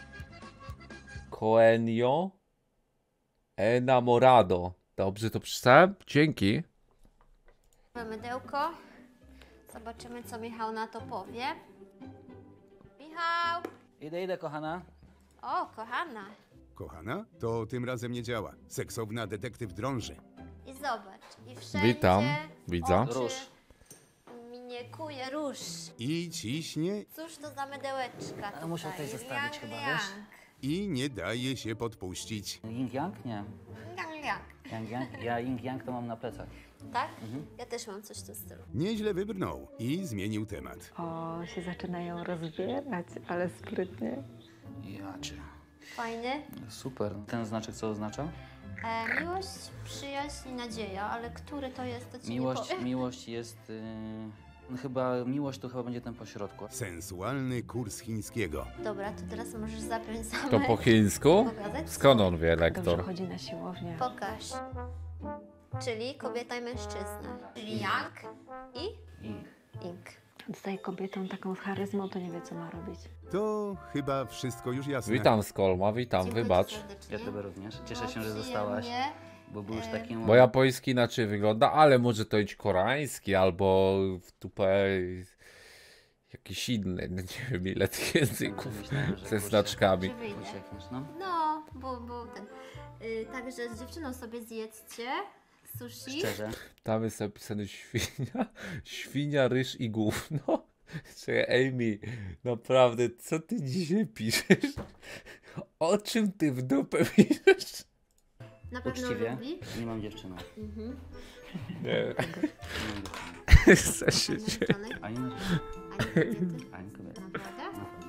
Coenio. Enamorado. Dobrze to przeczytałem? Dzięki. Mydełko. Zobaczymy, co Michał na to powie. Michał! Idę, idę, kochana. O, kochana. Kochana? To tym razem nie działa. Seksowna detektyw drąży. I zobacz. I wszędzie Witam, widza. oczy Róż. mnie kuje róż. I ciśnie Cóż to za mydełeczka A muszę tutaj? tutaj zostawić Yang, chyba, yang. wiesz? i nie daje się podpuścić. Ying Yang? Nie. Yang, yang. Yang Yang? Ja Ying Yang to mam na plecach. Tak? Mhm. Ja też mam coś w tym stylu. Nieźle wybrnął i zmienił temat. O, się zaczynają rozbierać, ale sprytnie. Ja cię. Fajny. Super. Ten znaczek co oznacza? E, miłość, przyjaźń i nadzieja, ale który to jest, to ci Miłość, nie powiem. miłość jest... Yy... No chyba, miłość to chyba będzie ten pośrodku. Sensualny kurs chińskiego. Dobra, to teraz możesz zapiąć zamek. To po chińsku? Pokazać? Skąd on wie, Dobrze lektor? chodzi na siłownię. Pokaż. Czyli kobieta i mężczyzna. Czyli Yang i Ying. Ink. Zostaje kobietą taką z charyzmą, to nie wie, co ma robić. To chyba wszystko już jasne. Witam Skolma, witam, Dziękuję ci wybacz. serdecznie. Ja tobie również. Cieszę się, No, że zostałaś, przyjemnie. bo był już takim... Bo japoński inaczej wygląda, ale może to być koreański albo w tupę jakiś inny, no nie wiem ile tych języków Myślałem, że ze kurczę, znaczkami. Że wyjdzie. uciekniesz, no. No, bo, bo ten. Yy, także z dziewczyną sobie zjedzcie sushi. Szczerze? Tam jest napisane świnia, świnia, ryż i gówno. Czekaj, Amy, naprawdę, co ty dzisiaj piszesz? O czym ty w dupę piszesz? Na pewno Uczciwie? lubi. Nie mam dziewczyny. Mhm. Nie. Nie Chcę się dzieje. Ani na Ani kobiety? Ani kobiety. Naprawdę?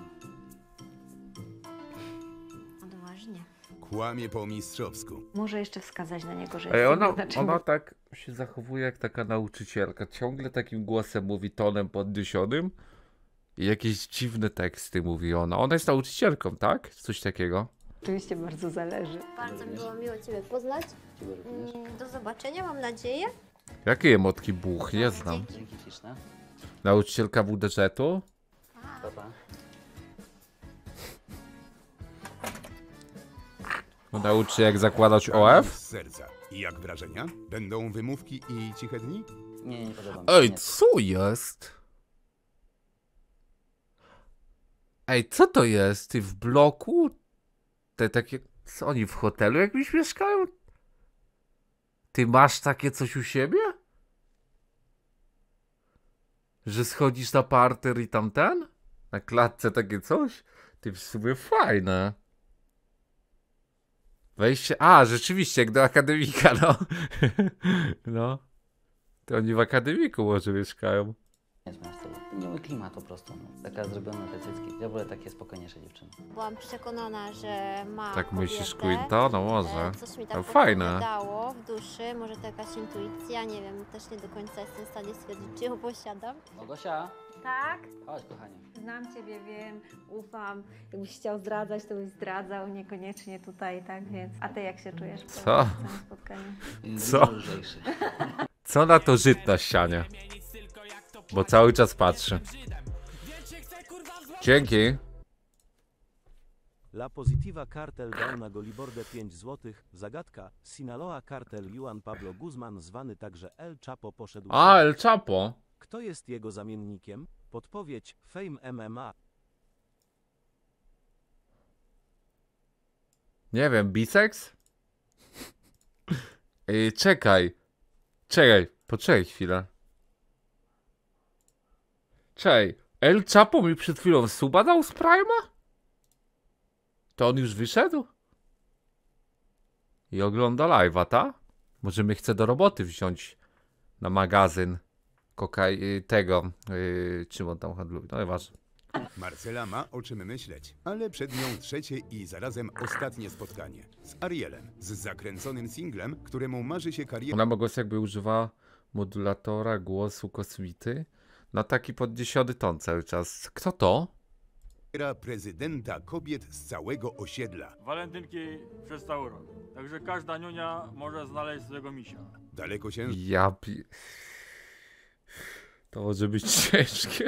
Odważnie. Kłamie po mistrzowsku. Może jeszcze wskazać na niego, że Ej, jest ona, naczelny. ona tak się zachowuje jak taka nauczycielka. Ciągle takim głosem mówi, tonem podniesionym. I jakieś dziwne teksty mówi ona. Ona jest nauczycielką, tak? Coś takiego. Oczywiście bardzo zależy. Bardzo mi było miło Ciebie poznać. Mm, Do zobaczenia, mam nadzieję. Jakie emotki buch? Nie znam. Dzięki śliczne. Nauczycielka W D Ż-u? Pa, pa. Nauczy jak zakładać O F? Z serca. I jak wrażenia? Będą wymówki i ciche dni? Nie, nie podoba mi się. Ej, Nie. co jest? Ej, co to jest? Ty w bloku? Te takie... Co oni w hotelu jakimś mieszkają? Ty masz takie coś u siebie? Że schodzisz na parter i tamten? Na klatce takie coś? Ty w sumie fajne. Wejście... A, rzeczywiście, jak do akademika, no. No. To oni w akademiku może mieszkają. Nie zmienia stylu. Miły klimat po prostu. No. Taka zrobiona te cycki. Ja wolę takie spokojniejsze dziewczyny. Byłam przekonana, że ma Tak myślisz, kobietę. Quinta? No może. E, Coś mi tak Ale fajne. podpowiadało w duszy, może to jakaś intuicja, nie wiem, też nie do końca jestem w stanie stwierdzić, czy ją posiadam. Małgosia, Tak? chodź kochanie. Znam Ciebie, wiem, ufam. Jakbyś chciał zdradzać, to byś zdradzał, niekoniecznie tutaj, tak więc. A Ty jak się czujesz po Co? całym spotkaniu? Co? Dużo lżejszy. Co na to Żyd na ścianie? Bo cały czas patrzy. Dzięki. La Positiva Cartel dał na Golibordę pięć złotych. Zagadka. Sinaloa Cartel Juan Pablo Guzman, zwany także El Chapo, poszedł... A, El Chapo. Kto jest jego zamiennikiem? Podpowiedź. Fame M M A. Nie wiem, biceps? Ej, czekaj. Czekaj, poczekaj chwilę. Czekaj, El Chapo mi przed chwilą suba dał z Prime'a? To on już wyszedł? I ogląda live'a, ta? Może mnie chce do roboty wziąć na magazyn kokaj... tego, yy, czym on tam handluje, no nieważne. Marcela ma o czym myśleć, ale przed nią trzecie i zarazem ostatnie spotkanie. Z Arielem, z zakręconym singlem, któremu marzy się kariera... Ona ma głos jakby używa modulatora głosu kosmity na taki podniesiony ton cały czas. Kto to? prezydenta kobiet z całego osiedla. Walentynki przestały rok. Także każda niunia może znaleźć swojego misia. Daleko się... Ja pi... To może być ciężkie.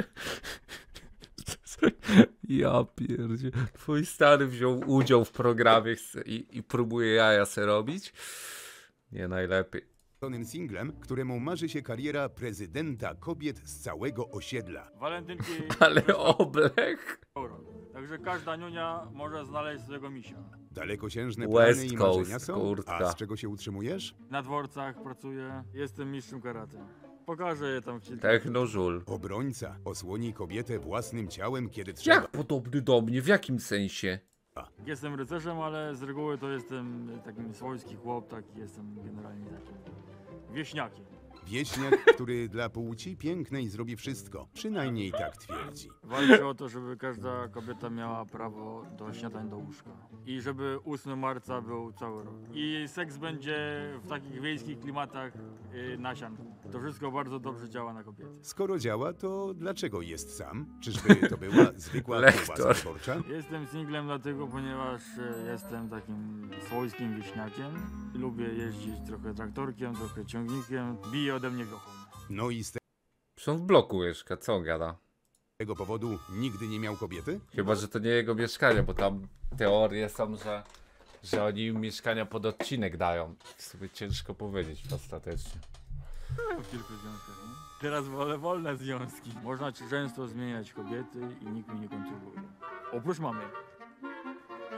Ja pierdzie. Twój stary wziął udział w programie i, i próbuje jaja se robić. Nie najlepiej. singlem, któremu marzy się kariera prezydenta kobiet z całego osiedla. Walentynki Ale przestały oblech. rok. Także każda niunia może znaleźć swojego misia. Dalekosiężne West plany i Coast, marzenia są? kurtka. A z czego się utrzymujesz? Na dworcach pracuję. Jestem mistrzem karate. Pokażę je tam w kilku. Technożul. Obrońca osłoni kobietę własnym ciałem, kiedy trzeba. Jak podobny do mnie? W jakim sensie? Jestem rycerzem, ale z reguły to jestem takim swojski chłop, taki jestem generalnie takim wieśniakiem. Wieśniak, który dla płci pięknej zrobi wszystko. Przynajmniej tak twierdzi. Walczę o to, żeby każda kobieta miała prawo do śniadań do łóżka. I żeby ósmego marca był cały rok. I seks będzie w takich wiejskich klimatach yy, na sianku. To wszystko bardzo dobrze działa na kobiety. Skoro działa, to dlaczego jest sam? Czyżby to była zwykła Lektor. kiełbasa wyborcza? Jestem singlem dlatego, ponieważ e, jestem takim swojskim wieśniakiem. Lubię jeździć trochę traktorkiem, trochę ciągnikiem. Bije ode mnie grochą. No i z Przecież on w bloku mieszka, co on gada? tego powodu nigdy nie miał kobiety? Chyba, że to nie jego mieszkanie, bo tam teorie są, że, że oni im mieszkania pod odcinek dają. Sobie ciężko powiedzieć ostatecznie. W kilku związkach, nie? Teraz wolę wolne związki. Można często zmieniać kobiety i nikt mi nie kontroluje. Oprócz mamy.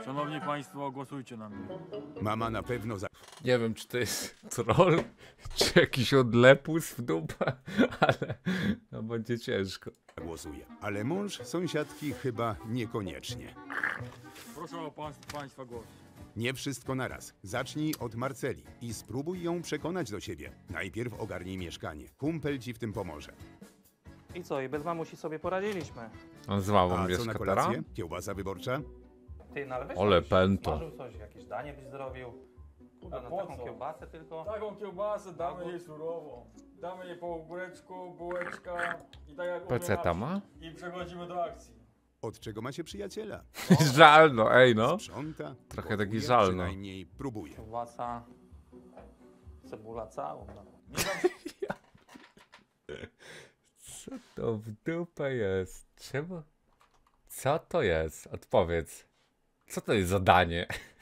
Szanowni Państwo, głosujcie na mnie. Mama na pewno za... Nie wiem, czy to jest troll, czy jakiś odlepus w dupę, ale no będzie ciężko. Głosuje. Ale mąż sąsiadki chyba niekoniecznie. Proszę o państw, Państwa głos. Nie wszystko naraz. Zacznij od Marceli i spróbuj ją przekonać do siebie. Najpierw ogarnij mieszkanie. Kumpel ci w tym pomoże. I co, i bez mamusi sobie poradziliśmy. On zwał A mnie co na kolację? Kiełbasa wyborcza? Ty, no ale weź Ole coś, pęto. smażył coś, jakieś danie byś zrobił. Kurde, A no po taką co? kiełbasę tylko. Taką kiełbasę damy Albo- jej surową. Damy jej po ogóreczku, bułeczka i tak jak Peceta umie ma? na wsi. I przechodzimy do akcji. Od czego ma się przyjaciela? Żal, no, ej no. Sprząta? Trochę taki gotuje, żal, no. Przynajmniej próbuje. Kiełbasa, cebula całą. No. Nie dam... Co to w dupę jest? Czemu? Co to jest? Odpowiedz. Co to jest zadanie?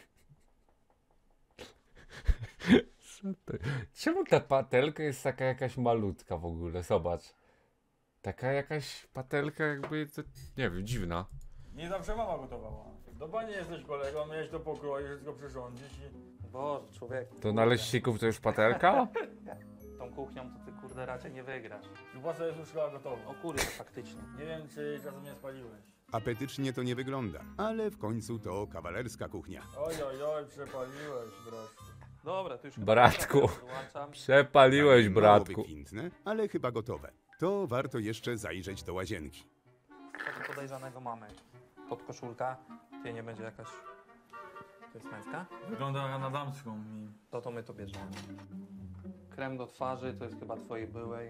Co to... Czemu ta patelka jest taka jakaś malutka w ogóle? Zobacz. Taka jakaś patelka jakby, to, nie wiem, dziwna. Nie zawsze mama gotowała. Do bani jesteś kolegą, miałeś to pokroić, wszystko przyrządzić i... Boże, człowiek. To na leśników to już patelka? Tą kuchnią to ty kurde raczej nie wygrasz. Kiełbasa jest już chyba gotowa. O kurde, faktycznie. Nie wiem, czy czasem nie spaliłeś. Apetycznie to nie wygląda, ale w końcu to kawalerska kuchnia. Oj, oj, oj, przepaliłeś, bratku. Dobra, to już chyba Bratku. teraz wyłączam. Przepaliłeś, Mało bratku. wykwintne, ale chyba gotowe. To warto jeszcze zajrzeć do łazienki. Co tu podejrzanego mamy? Podkoszulka. Ty, nie będzie jakaś... To jest męska? Wygląda na damską mi. To to my to bierzemy. Krem do twarzy, to jest chyba twojej byłej.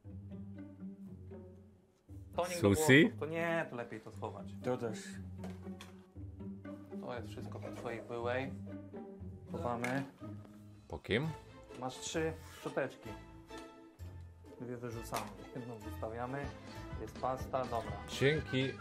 Tonik do Susi? włosów. To nie, to lepiej to schować. To też. To jest wszystko po twojej byłej. Chowamy. Po kim? Masz trzy szczoteczki. Dwie wyrzucamy. Jedną wystawiamy. Jest pasta, dobra. Dzięki. Yy...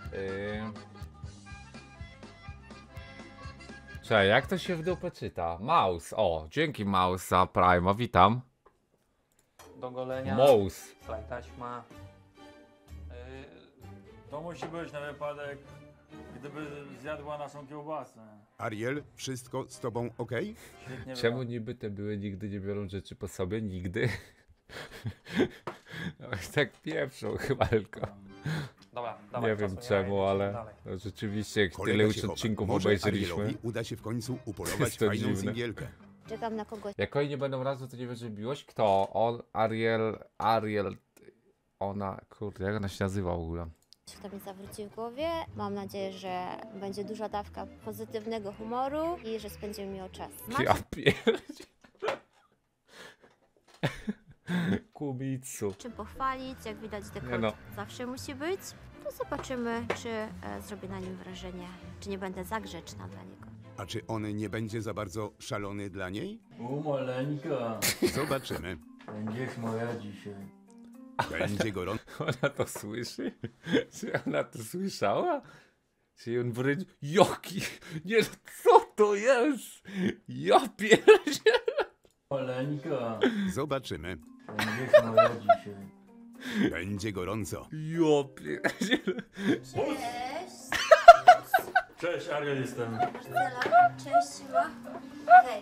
Cześć, jak to się w dupę czyta? Mouse. O, dzięki Mouse za Prima, witam. Do golenia. Mouse. Slaj taśma. Yy, To musi być na wypadek, gdyby zjadła naszą kiełbasę. Ariel, wszystko z tobą ok? Świetnie Czemu wygląda. niby te były nigdy nie biorą rzeczy po sobie? Nigdy. No, tak pieprzą chyba tylko. dobra, dawaj. Nie wiem przesuniemy i czemu, lecimy ale dalej. no, rzeczywiście jak Kolega tyle się już chowa. odcinków Może obejrzeliśmy. Arielowi uda się w końcu upolować Jest to fajną dziwne. singielkę. Czekam na kogoś. Jak oni nie będą razu, to nie wiesz, że biłość? Kto? On, Ariel, Ariel, ona, kurde, jak ona się nazywa w ogóle? Kto mi zawróci w głowie. Mam nadzieję, że będzie duża dawka pozytywnego humoru i że spędzimy miło czas. Ja pierdzie. Kubicu. Czym pochwalić, jak widać dekor Nie no. zawsze musi być. To zobaczymy, czy e, zrobię na nim wrażenie, czy nie będę za grzeczna dla niego. A czy on nie będzie za bardzo szalony dla niej? U, maleńka. Zobaczymy. Będziesz moja dzisiaj. Będzie gorąco. Ona to słyszy? Czy ona to słyszała? Czy on wręcz... Joki! Nie, no co to jest? Ja pierdzie. Maleńka. Zobaczymy. Będziesz moja dzisiaj. Będzie gorąco. Ja pierdzie. Cześć! Cześć, Ariel jestem. Stella, cześć, Siła. Hej.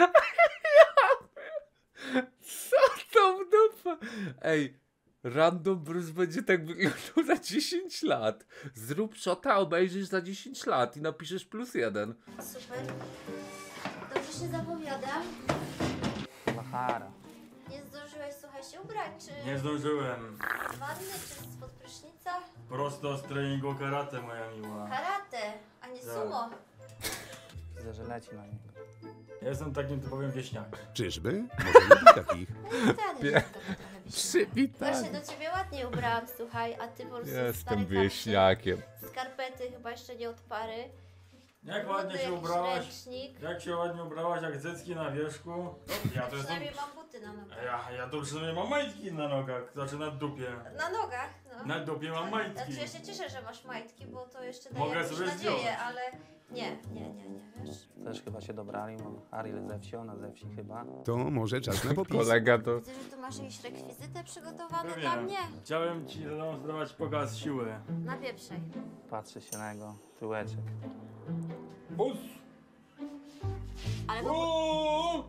Co to w dupę? Ej, Random Bruce będzie tak wyglądał za dziesięć lat. Zrób shota, obejrzysz za dziesięć lat i napiszesz plus jeden. Super. Dobrze się zapowiada. Lachara. Nie zdążyłeś, słuchaj, się ubrać, czy Nie zdążyłem. z wanny, czy spod prysznica? Prosto z treningu karate, moja miła. Karate, a nie sumo. Widzę, że leci na niego. Ja jestem takim typowym wieśniakiem. Czyżby? Może lubi takich? Przywitany, Pie- że to trochę wieśniak. Przywitanie. Właśnie do ciebie ładnie ubrałam, słuchaj, a ty po prostu stary Jestem kapcie, wieśniakiem. skarpety chyba jeszcze nie od pary. Jak Buty, ładnie się jakiś ubrałaś, ręcznik. jak się ładnie ubrałaś, jak cycki na wierzchu. No, ja to jestem... Przynajmniej mam buty na nogach. Ja, ja to przynajmniej mam majtki na nogach, znaczy na dupie. Na nogach, no. Na dupie mam majtki. Znaczy ja się cieszę, że masz majtki, bo to jeszcze daje Mogę jakąś sobie nadzieję, zdjąć. ale nie, nie, nie, nie, wiesz. Też chyba się się dobrali, bo Ariel ze wsi, ona ze wsi chyba. To może czas na popis. Kolega to... Widzę, że tu masz jakieś rekwizyty przygotowane Pewnie. dla mnie. Chciałem ci zademonstrować pokaz siły. Na pieprzej. Patrzy się na jego tyłeczek. Bus! Ale bo...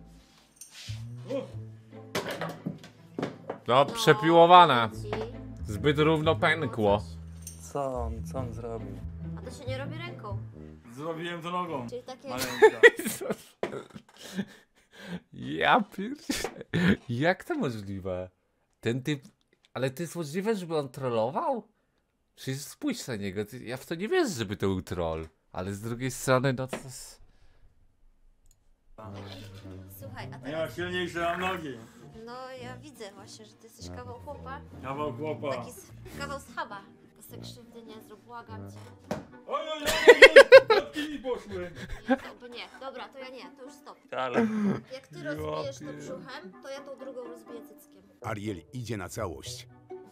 No, przepiłowane. Zbyt równo pękło. Co on, co on zrobił? A to się nie robi ręką. Zrobiłem to nogą. Czyli takie... Maleńka. Ja pierdzielę. Jak to możliwe? Ten typ... Ale to jest możliwe, żeby on trollował? Przecież spójrz na niego. Ty- Ja w to nie wierzę, żeby to był troll. Ale z drugiej strony, no to jest... Słuchaj, a Ja teraz... silniejsze mam nogi. No ja widzę właśnie, że ty jesteś kawał chłopa. Kawał chłopa. Taki z... kawał schaba. To sobie krzywdy nie zrób, błagam cię. Oj, oj, oj, kotki mi poszły. Nie, to, nie, dobra, to ja nie, to już stop. Ale... Jak ty rozbijesz to brzuchem, to ja tą drugą rozbiję cyckiem. Ariel idzie na całość.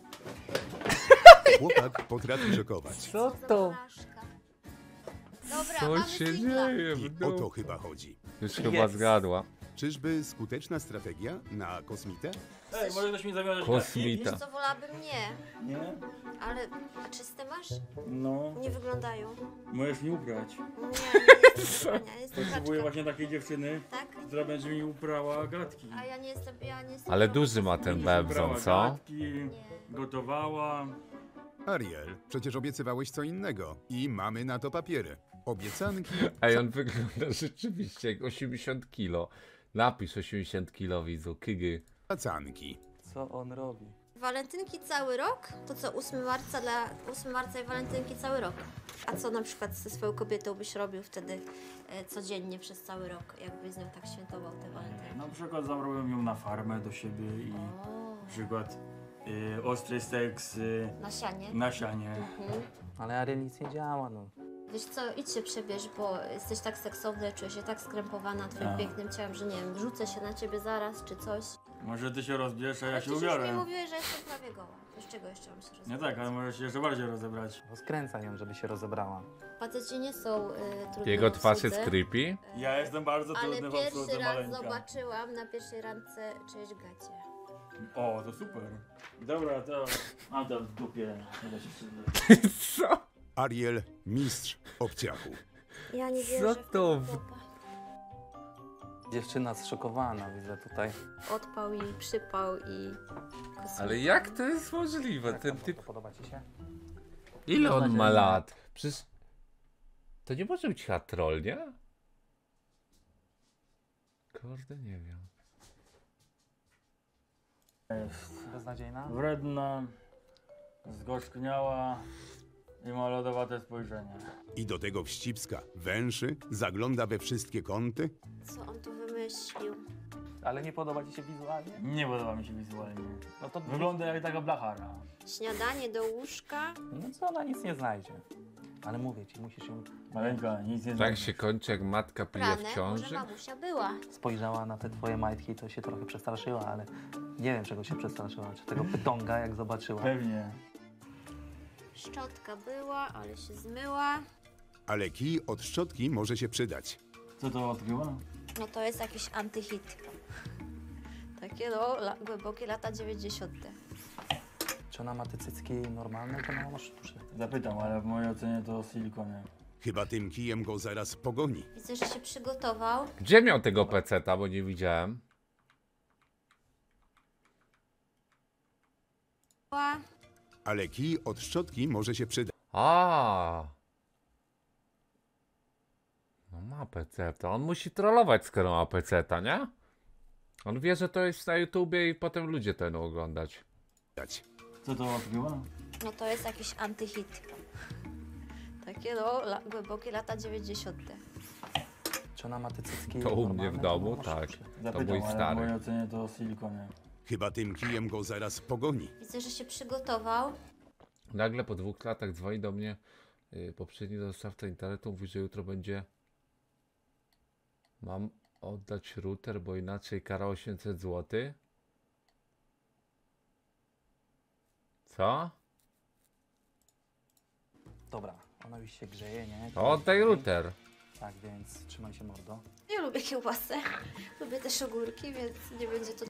Chłopak potrafi szokować. Co to? Dobra, Co mamy się singla. dzieje? I No. o to chyba chodzi. Już chyba Jest. zgadła. Czyżby skuteczna strategia na kosmitę? Ej, może ktoś mi zawiązać Kosmita. Wiesz co, wolałabym nie, Nie? ale... A czyste masz? No. Nie wyglądają. Możesz mi ubrać. Nie, nie jestem ubrania, jestem Potrzebuję kaczka. właśnie takiej dziewczyny, Tak? która będzie mi uprała gadki. A ja nie jestem, ja nie jestem... Ale duży ma ten bebzon, Uprała co? gadki, gotowała. Ariel, przecież obiecywałeś co innego i mamy na to papiery. Obiecanki, Ej, on wygląda rzeczywiście jak osiemdziesiąt kilo. Napisz osiemdziesiąt kilo, widzu. Kygy. pacanki. Co on robi? Walentynki cały rok? To co, ósmego marca dla ósmego marca i walentynki cały rok? A co na przykład ze swoją kobietą byś robił wtedy e, codziennie przez cały rok, jakbyś z nią tak świętował te walentynki? Na przykład zabrałem ją na farmę do siebie i na przykład y, ostry seks y, Na sianie? na sianie. Mhm. Ale Ariel nic nie działa, no. Wiesz co, idź się przebierz, bo jesteś tak seksowny, czuję się tak skrępowana twoim Tak. pięknym ciałem, że nie wiem, rzucę się na ciebie zaraz czy coś. Może ty się rozbierz, a ja Ale się przecież już mi ubiorę. mówiłeś, że jestem prawie goła. To z czego jeszcze mam się Nie rozmawiać? tak, ale możesz się jeszcze bardziej rozebrać. Rozkręca ją, żeby się rozebrała. Faceci nie są y, trudni Jego w twarz jest obsłudze. creepy. Ja jestem bardzo Ale trudny w pierwszy obsłudze, raz maleńka. zobaczyłam na pierwszej randce czyjeś gacie. O, to super. Dobra, to mam tam w dupie. Nie da się przyznać. Co? Ariel, mistrz obciachu. Ja nie Co wierzę w to tego w- chłopa. Dziewczyna zszokowana, widzę tutaj. Odpał i przypał i... kosmita. Ale jak to jest możliwe? Jak Ten tam typ... Podoba ci się? Ile on ma Beznadziejnie. lat? Przecież... To nie może być chyba troll, nie? Kurde, nie wiem. Jest Beznadziejna? wredna, zgorzkniała i ma lodowate spojrzenie. I do tego wścibska. Węszy, zagląda we wszystkie kąty. Co on tu wymyślił? Ale nie podoba ci się wizualnie? Nie podoba mi się wizualnie. No to Wygląda jak taka blachara. Śniadanie do łóżka? No co, ona nic nie znajdzie. Ale mówię ci, musisz ją... Maleńka, nic nie Tak znajdziesz. się kończy, jak matka pije w Ranę? Może ciąży? mamusia była. Spojrzała na te twoje majtki, to się trochę przestraszyła, ale nie wiem czego się przestraszyła. Czy tego pytonga, jak zobaczyła. Pewnie. Szczotka była, ale się zmyła. Ale kij od szczotki może się przydać. Co to odkryła? No to jest jakiś antyhit. Takie no, la, głębokie lata dziewięćdziesiąte. Czy ona ma te cycki normalne, to ona ma sztuczne? Zapytam, ale w mojej ocenie to silikony. Chyba tym kijem go zaraz pogoni. Widzę, że się przygotował. Gdzie miał tego peceta, bo nie widziałem? Była. Ale kij od szczotki może się przydać. A. No ma peceta. On musi trollować, skoro ma peceta, nie? On wie, że to jest na YouTubie i potem ludzie to będą oglądać. Co to odkryła? No to jest jakiś antyhit. Takie no, la, głębokie lata dziewięćdziesiąte. Czy ona ma te cycki To u mnie normalne, w to domu, ona ma tak. sztuczne? To Zapytam, mój ale w stary. mojej ocenie to silikony. Chyba tym kijem go zaraz pogoni. Widzę, że się przygotował. Nagle po dwóch latach dzwoni do mnie yy, poprzedni dostawca internetu, mówi, że jutro będzie... Mam oddać router, bo inaczej kara osiemset złotych. Co? Dobra, ona już się grzeje, nie? To oddaj router. Tak więc trzymaj się mordo. Ja lubię kiełbasę. Lubię też ogórki, więc nie będzie to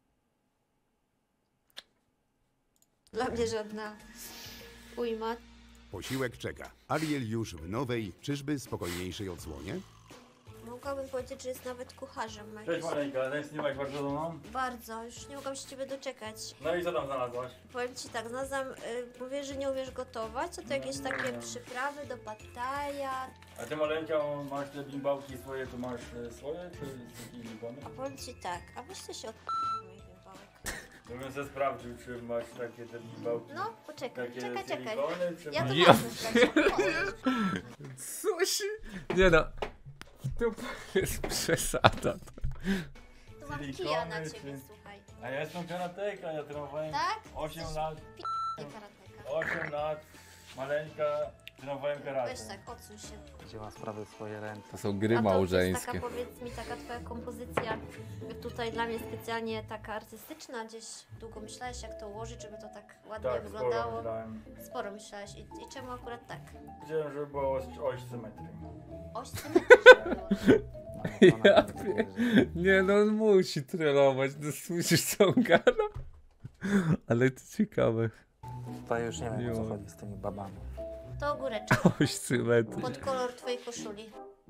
dla mnie żadna ujma. Posiłek czeka. Ariel już w nowej, czyżby spokojniejszej odsłonie? Mogłabym powiedzieć, że jest nawet kucharzem. Cześć Maleńka, tęskniłaś bardzo za mną? Bardzo, już nie mogłam się ciebie doczekać. No i co tam znalazłaś? Powiem ci tak, znalazłam, y, mówię, że nie umiesz gotować, a to jakieś takie przyprawy do pataja. A ty Maleńka masz te bimbałki swoje, to masz e, swoje, czy z takich likony? A powiem ci tak, a weź ty się od moich bimbałek. Żebym sobie sprawdził, czy masz takie te bimbałki. No, poczekaj, Takie czekaj, czekaj. silikony, czy Ja to masz- Ja ważne sprawdzę. Coś. Nie no. To jest przesada. Tu mam Silikony, kija na czy- ciebie, słuchaj. A ja jestem karateka, ja trenowałem Tak? osiem Jesteś lat. Nie karateka. osiem lat, Maleńka, trenowałem karate. Weź tak, odsuń się. Wzięła sprawy w swoje ręce. To są gry A to jest małżeńskie. taka, powiedz mi, taka twoja kompozycja tutaj dla mnie specjalnie taka artystyczna, gdzieś długo myślałeś, jak to ułożyć, żeby to tak ładnie Tak, sporo wyglądało. myślałem. Sporo myślałeś. I, I czemu akurat tak? Chciałem, żeby było oś, oś symetrii. Oś symetryczna była. Ja pie... Nie no, on musi trenować, no słyszysz co on gada? Ale to ciekawe. To już nie wiem, o co Jo. chodzi z tymi babami. To ogóreczek. Oś symetrii. Pod kolor twojej koszuli.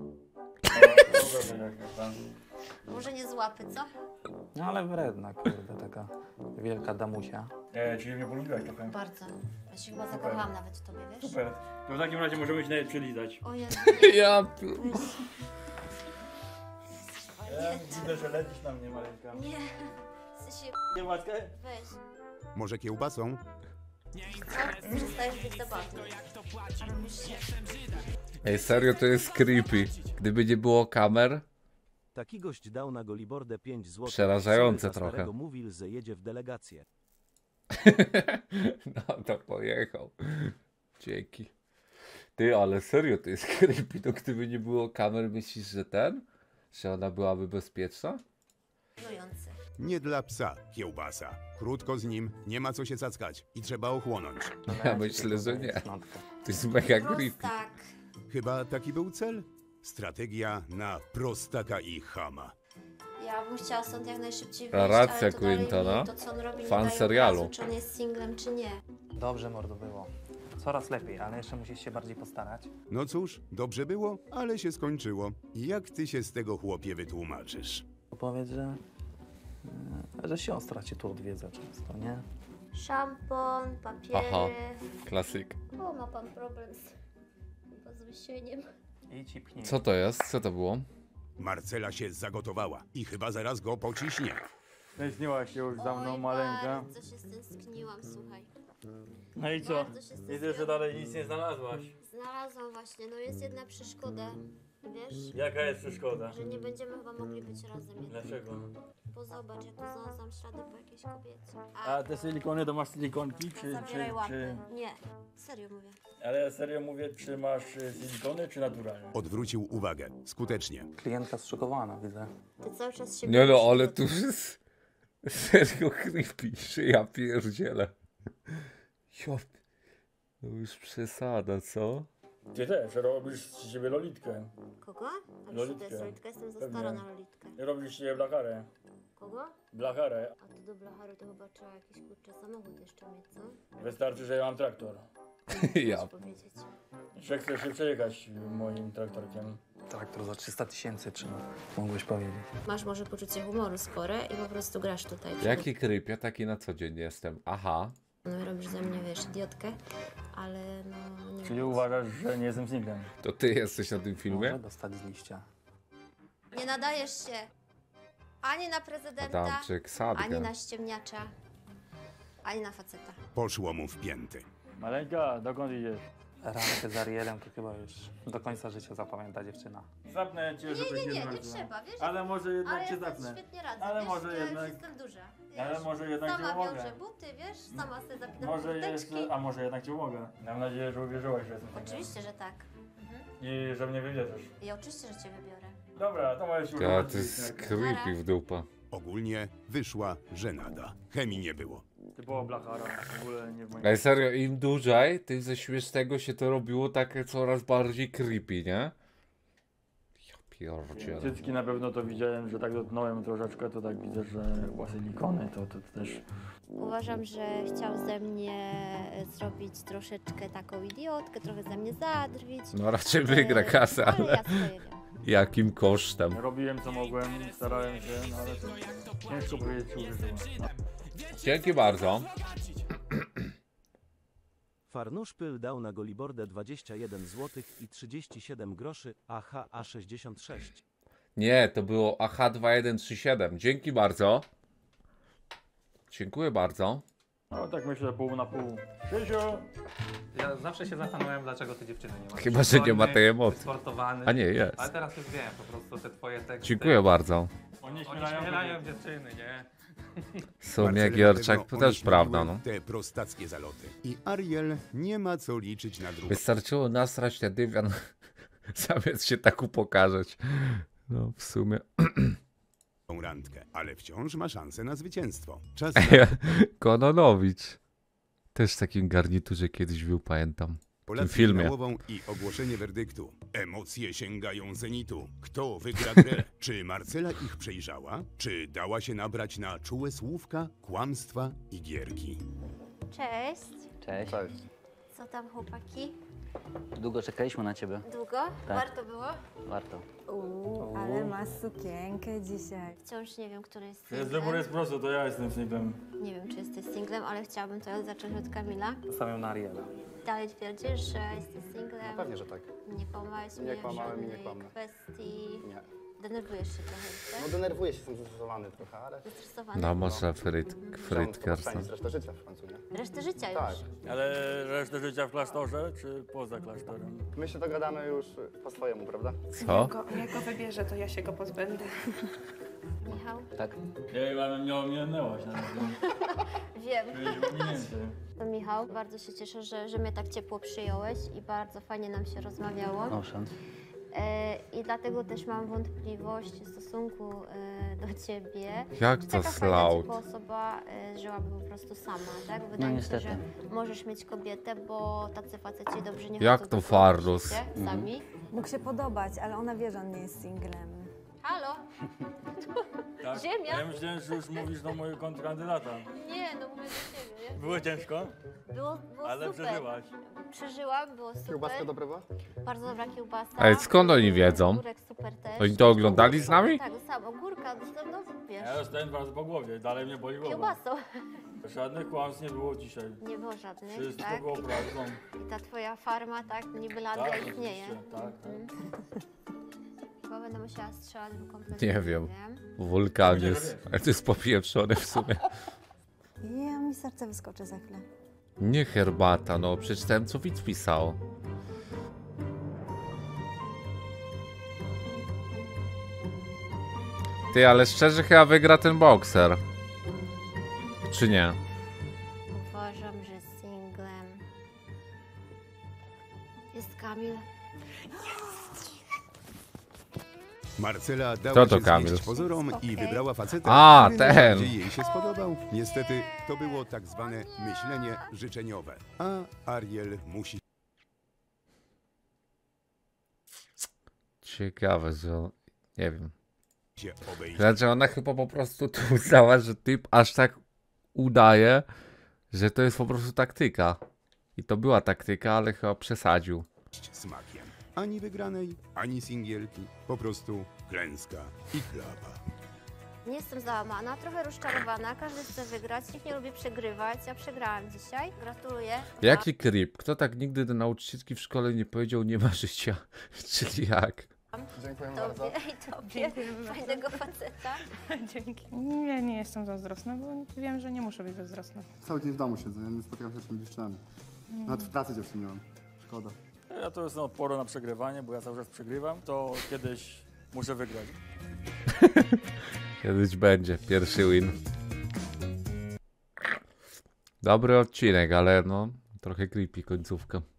Może nie z łapy, co? No ale wredna, kurde, taka wielka damusia. E, czyli mnie polubiłaś trochę. Bardzo. Ja się chyba Super. zakochałam nawet w tobie, wiesz? Super. To w takim razie możemy się nawet przelizać. O Jezu, Ja... Ja widzę, że lecisz na mnie, Maleńka. nie. Jesteś je... Kiełbaskę? Weź. Może kiełbasą? Co? Przestajesz być zabawny. Robisz się. Ej, serio, to jest creepy. Gdyby nie było kamer, Taki gość dał na Golibordę pięć złotych. Przerażające Sorry za trochę. starego, mówił, że jedzie w delegację. no to pojechał. Dzięki. Ty, ale serio, to jest creepy. To gdyby nie było kamer, myślisz, że ten? Że ona byłaby bezpieczna? Żenujący. Nie dla psa kiełbasa. Krótko z nim, nie ma co się cackać i trzeba ochłonąć. Ja myślę, że nie. To jest mega creepy. Prostak. Chyba taki był cel? Strategia na prostaka i chama. Ja bym chciała stąd jak najszybciej wyjść, Racja ale to dalej Quintana. mi to, co on robi, nie Fan daje serialu. obrazu, czy on jest singlem, czy nie. Dobrze, mordo, było. Coraz lepiej, ale jeszcze musisz się bardziej postarać. No cóż, dobrze było, ale się skończyło. Jak ty się z tego, chłopie, wytłumaczysz? Powiedz, że, e, że siostra cię tu odwiedza często, nie? Szampon, papiery. Aha. Klasyk. O, ma pan problem z, chyba z wysieniem. I ci pchnie. Co to jest? Co to było? Marcela się zagotowała i chyba zaraz go pociśnie. Tęskniłaś się już za mną, Oj, Maleńka. bardzo się stęskniłam, słuchaj. No i co? Bardzo się Widzę, że stęskniłam. dalej nic nie znalazłaś. Znalazłam właśnie, no jest jedna przeszkoda, wiesz? Jaka jest przeszkoda? Że nie będziemy chyba mogli być razem. jednak. Dlaczego? Bo zobacz, ja tu znalazłam ślady po jakiejś kobiecie. A te silikony to masz silikonki, czy, czy, Zabieraj łapy. czy... Nie, serio mówię. Ale ja serio mówię, czy masz y, silikony, czy naturalne? Odwrócił uwagę. Skutecznie. Klientka zszokowana, widzę. Ty cały czas się Nie no, boisz ale tego- tu jest serio creepy, że ja pierdzielę. Jo, to już przesada, co? Ty też, robisz z siebie lolitkę. Kogo? A już Lolitkę. to jest lolitka, jestem za Pewnie. stara na lolitkę. Robisz z siebie blacharę. Kogo? Blacharę. A ty do blachary to chyba trzeba jakiś kurczę samochód jeszcze mieć, co? Wystarczy, że ja mam traktor. Ja. Chcesz powiedzieć. Że chcesz się przejechać moim traktorkiem. Traktor za trzysta tysięcy, czy mogłeś powiedzieć. Masz może poczucie humoru spore i po prostu grasz tutaj. Jaki creep? Ja taki na co dzień jestem. Aha. No robisz ze mnie, wiesz, idiotkę, ale no nie Czyli wiem. uważasz, że nie jestem singlem? To ty jesteś na tym filmie? Może dostać z liścia. Nie nadajesz się ani na prezydenta, Adamczyk, sadkę. ani na ściemniacza, ani na faceta. Poszło mu w pięty. Maleńka, dokąd idziesz? Randkę z Arielem to chyba już do końca życia zapamięta dziewczyna. Zapnę cię, Nie, żebyś nie, nie nie, nie zmarzła. trzeba, wiesz? Ale może jednak Ale cię ja sobie zapnę. świetnie radzę, Ale wiesz? może ja jednak- już jestem duża. Wiesz? Ale może jednak ci Sama pomogę. wiążę buty, wiesz? Sama sobie zapinam Może kurteczki. jeszcze, a może jednak ci pomogę. Mam nadzieję, że uwierzyłaś, że jestem singlem. Oczywiście, że tak. I że mnie wybierzesz. I oczywiście, że cię wybiorę. Dobra, to możesz już Ja, używać to jest tych- creepy w dupa. Ogólnie wyszła żenada. Chemii nie było. Typowa blachara, w ogóle nie w moim... Ej, serio, im dłużej, tym ze śmiesznego się to robiło takie coraz bardziej creepy, nie? pierdzielę. Cycki na pewno to widziałem, że tak dotknąłem troszeczkę, to tak widzę, że była silikony, to, to też... Uważam, że chciał ze mnie zrobić troszeczkę taką idiotkę, trochę ze mnie zadrwić. No raczej wygra kasę, ale ale ja swoje wiem. jakim kosztem? Robiłem co mogłem, starałem się, no ale to ciężko powiedzieć, czy użyczyło. Dzięki bardzo. Farnuszpyl dał na Golibordę dwadzieścia jeden złotych i trzydzieści siedem groszy, a H A sześćdziesiąt sześć. Nie, to było A H dwa jeden trzy siedem. Dzięki bardzo. Dziękuję bardzo. No tak myślę, pół na pół. Krzysiu! Ja zawsze się zastanawiałem, dlaczego ty dziewczyny nie masz. Chyba, że nie ma tej emocji. Sportowany. A nie, jest. Ale teraz już wiem, po prostu te twoje teksty. Dziękuję bardzo. Oni Oni śmielają dziewczyny, nie? W sumie Marcel Giorczak dlatego też onieśmieliły prawda, no. Te prostackie zaloty. I Ariel nie ma co liczyć na drugą Wystarczyło nasrać na dywan, zamiast się tak upokarzać. No, w sumie. randkę, ale wciąż ma szansę na zwycięstwo. Czas na... Kononowicz. Też w takim garniturze kiedyś był, pamiętam. W tym Kolację filmie. finałową i ogłoszenie werdyktu. Emocje sięgają zenitu. Kto wygra grę? Czy Marcela ich przejrzała? Czy dała się nabrać na czułe słówka, kłamstwa i gierki? Cześć. Cześć. Cześć. Co tam, chłopaki? Długo czekaliśmy na ciebie. Długo? Tak. Warto było? Warto. Uuu, ale masz sukienkę dzisiaj. Wciąż nie wiem, który jest Jest singlem. wybór espresso, to ja jestem singlem. Nie wiem, czy jesteś singlem, ale chciałabym to zacząć od Kamila. Postawiam na Ariela. Dalej twierdzisz, że jesteś singlem. No pewnie, że tak. Nie kłamałeś mnie Nie w kłamałem i nie żadnej kłamę. kwestii. Nie. Denerwujesz się trochę, No denerwuję się, jestem zestresowany trochę, ale... Zestresowany? No może fryt, Chciałem frytkę. spędzić resztę życia w końcu, nie? Resztę życia już. Tak. Ale resztę życia w klasztorze, czy poza klasztorem? My się dogadamy już po swojemu, prawda? Co? Jak go, jak go wybierze, to ja się go pozbędę. Michał? Tak. Ja mam nie ominęłaś na Wiem. pominięcie. To Michał, bardzo się cieszę, że, że mnie tak ciepło przyjąłeś i bardzo fajnie nam się rozmawiało. Owszem. E, I dlatego też mam wątpliwość w stosunku e, do ciebie. Jak Że to taka slaut? fajna, ciepła osoba e, żyłaby po prostu sama, tak? Wydaje mi się, niestety. że możesz mieć kobietę, bo tacy faceci dobrze nie Jak chodzą to do Farrus? życie sami. Mógł się podobać, ale ona wie, że on nie jest singlem. Halo? Tak? Ziemia? Ja myślałem, że już mówisz do mojego kontrkandydata. Nie, no mówię do ciebie, nie? Było ciężko? Było, było Ale super. przeżyłaś. Przeżyłam, było super. Kiełbaska dobra była? Bardzo dobra kiełbasa. Ej, skąd oni wiedzą? Ogórek super też. Oni to oglądali z nami? Tak, sam ogórka, no, no wiesz, Ja dostałem dwa razy po głowie, dalej mnie boli głowa. kiełbasą. Żadnych kłamstw nie było dzisiaj. Nie było żadnych, Wszystko tak? było prawdą. I ta twoja farma, tak, niby ladra Tak, istnieje. oczywiście, tak, tak. Chyba będę musiała strzelać, bo kompletnie Nie wiem. Wulkan jest. Ale to jest popieprzony w sumie. Ja mi serce wyskoczy za chwilę. Nie herbata, no przeczytałem co widz pisał. Ty, ale szczerze chyba wygra ten bokser. Czy nie? Uważam, że singlem jest Kamil. Marcela dała Kto to się Kamil? zwieść pozorom i Okej. wybrała faceta, A, który ten. najbardziej jej się spodobał. Niestety to było tak zwane myślenie życzeniowe. A Ariel musi Ciekawe, że... Nie wiem. się obejść. Znaczy ona chyba po prostu tu uznała, że typ aż tak udaje, że to jest po prostu taktyka. I to była taktyka, ale chyba przesadził. Smakiem. Ani wygranej, ani singielki. Po prostu klęska i klapa. Nie jestem załamana, trochę rozczarowana, każdy chce wygrać, nikt nie lubi przegrywać, ja przegrałam dzisiaj, gratuluję. Jaki creep? Kto tak nigdy do nauczycielki w szkole nie powiedział nie ma życia? Czyli jak? Dziękujemy bardzo. Tobie i tobie, Dziękujemy fajnego faceta. Dzięki. Nie, nie jestem zazdrosna, bo wiem, że nie muszę być zazdrosna. Cały dzień w domu siedzę, ja nie spotykam się z tymi dziewczynami. Nawet w pracy dziewczyn nie mam. Szkoda. Ja to jestem odporny na przegrywanie, bo ja cały czas przegrywam, to kiedyś muszę wygrać. Kiedyś będzie pierwszy win. Dobry odcinek, ale no trochę creepy końcówka.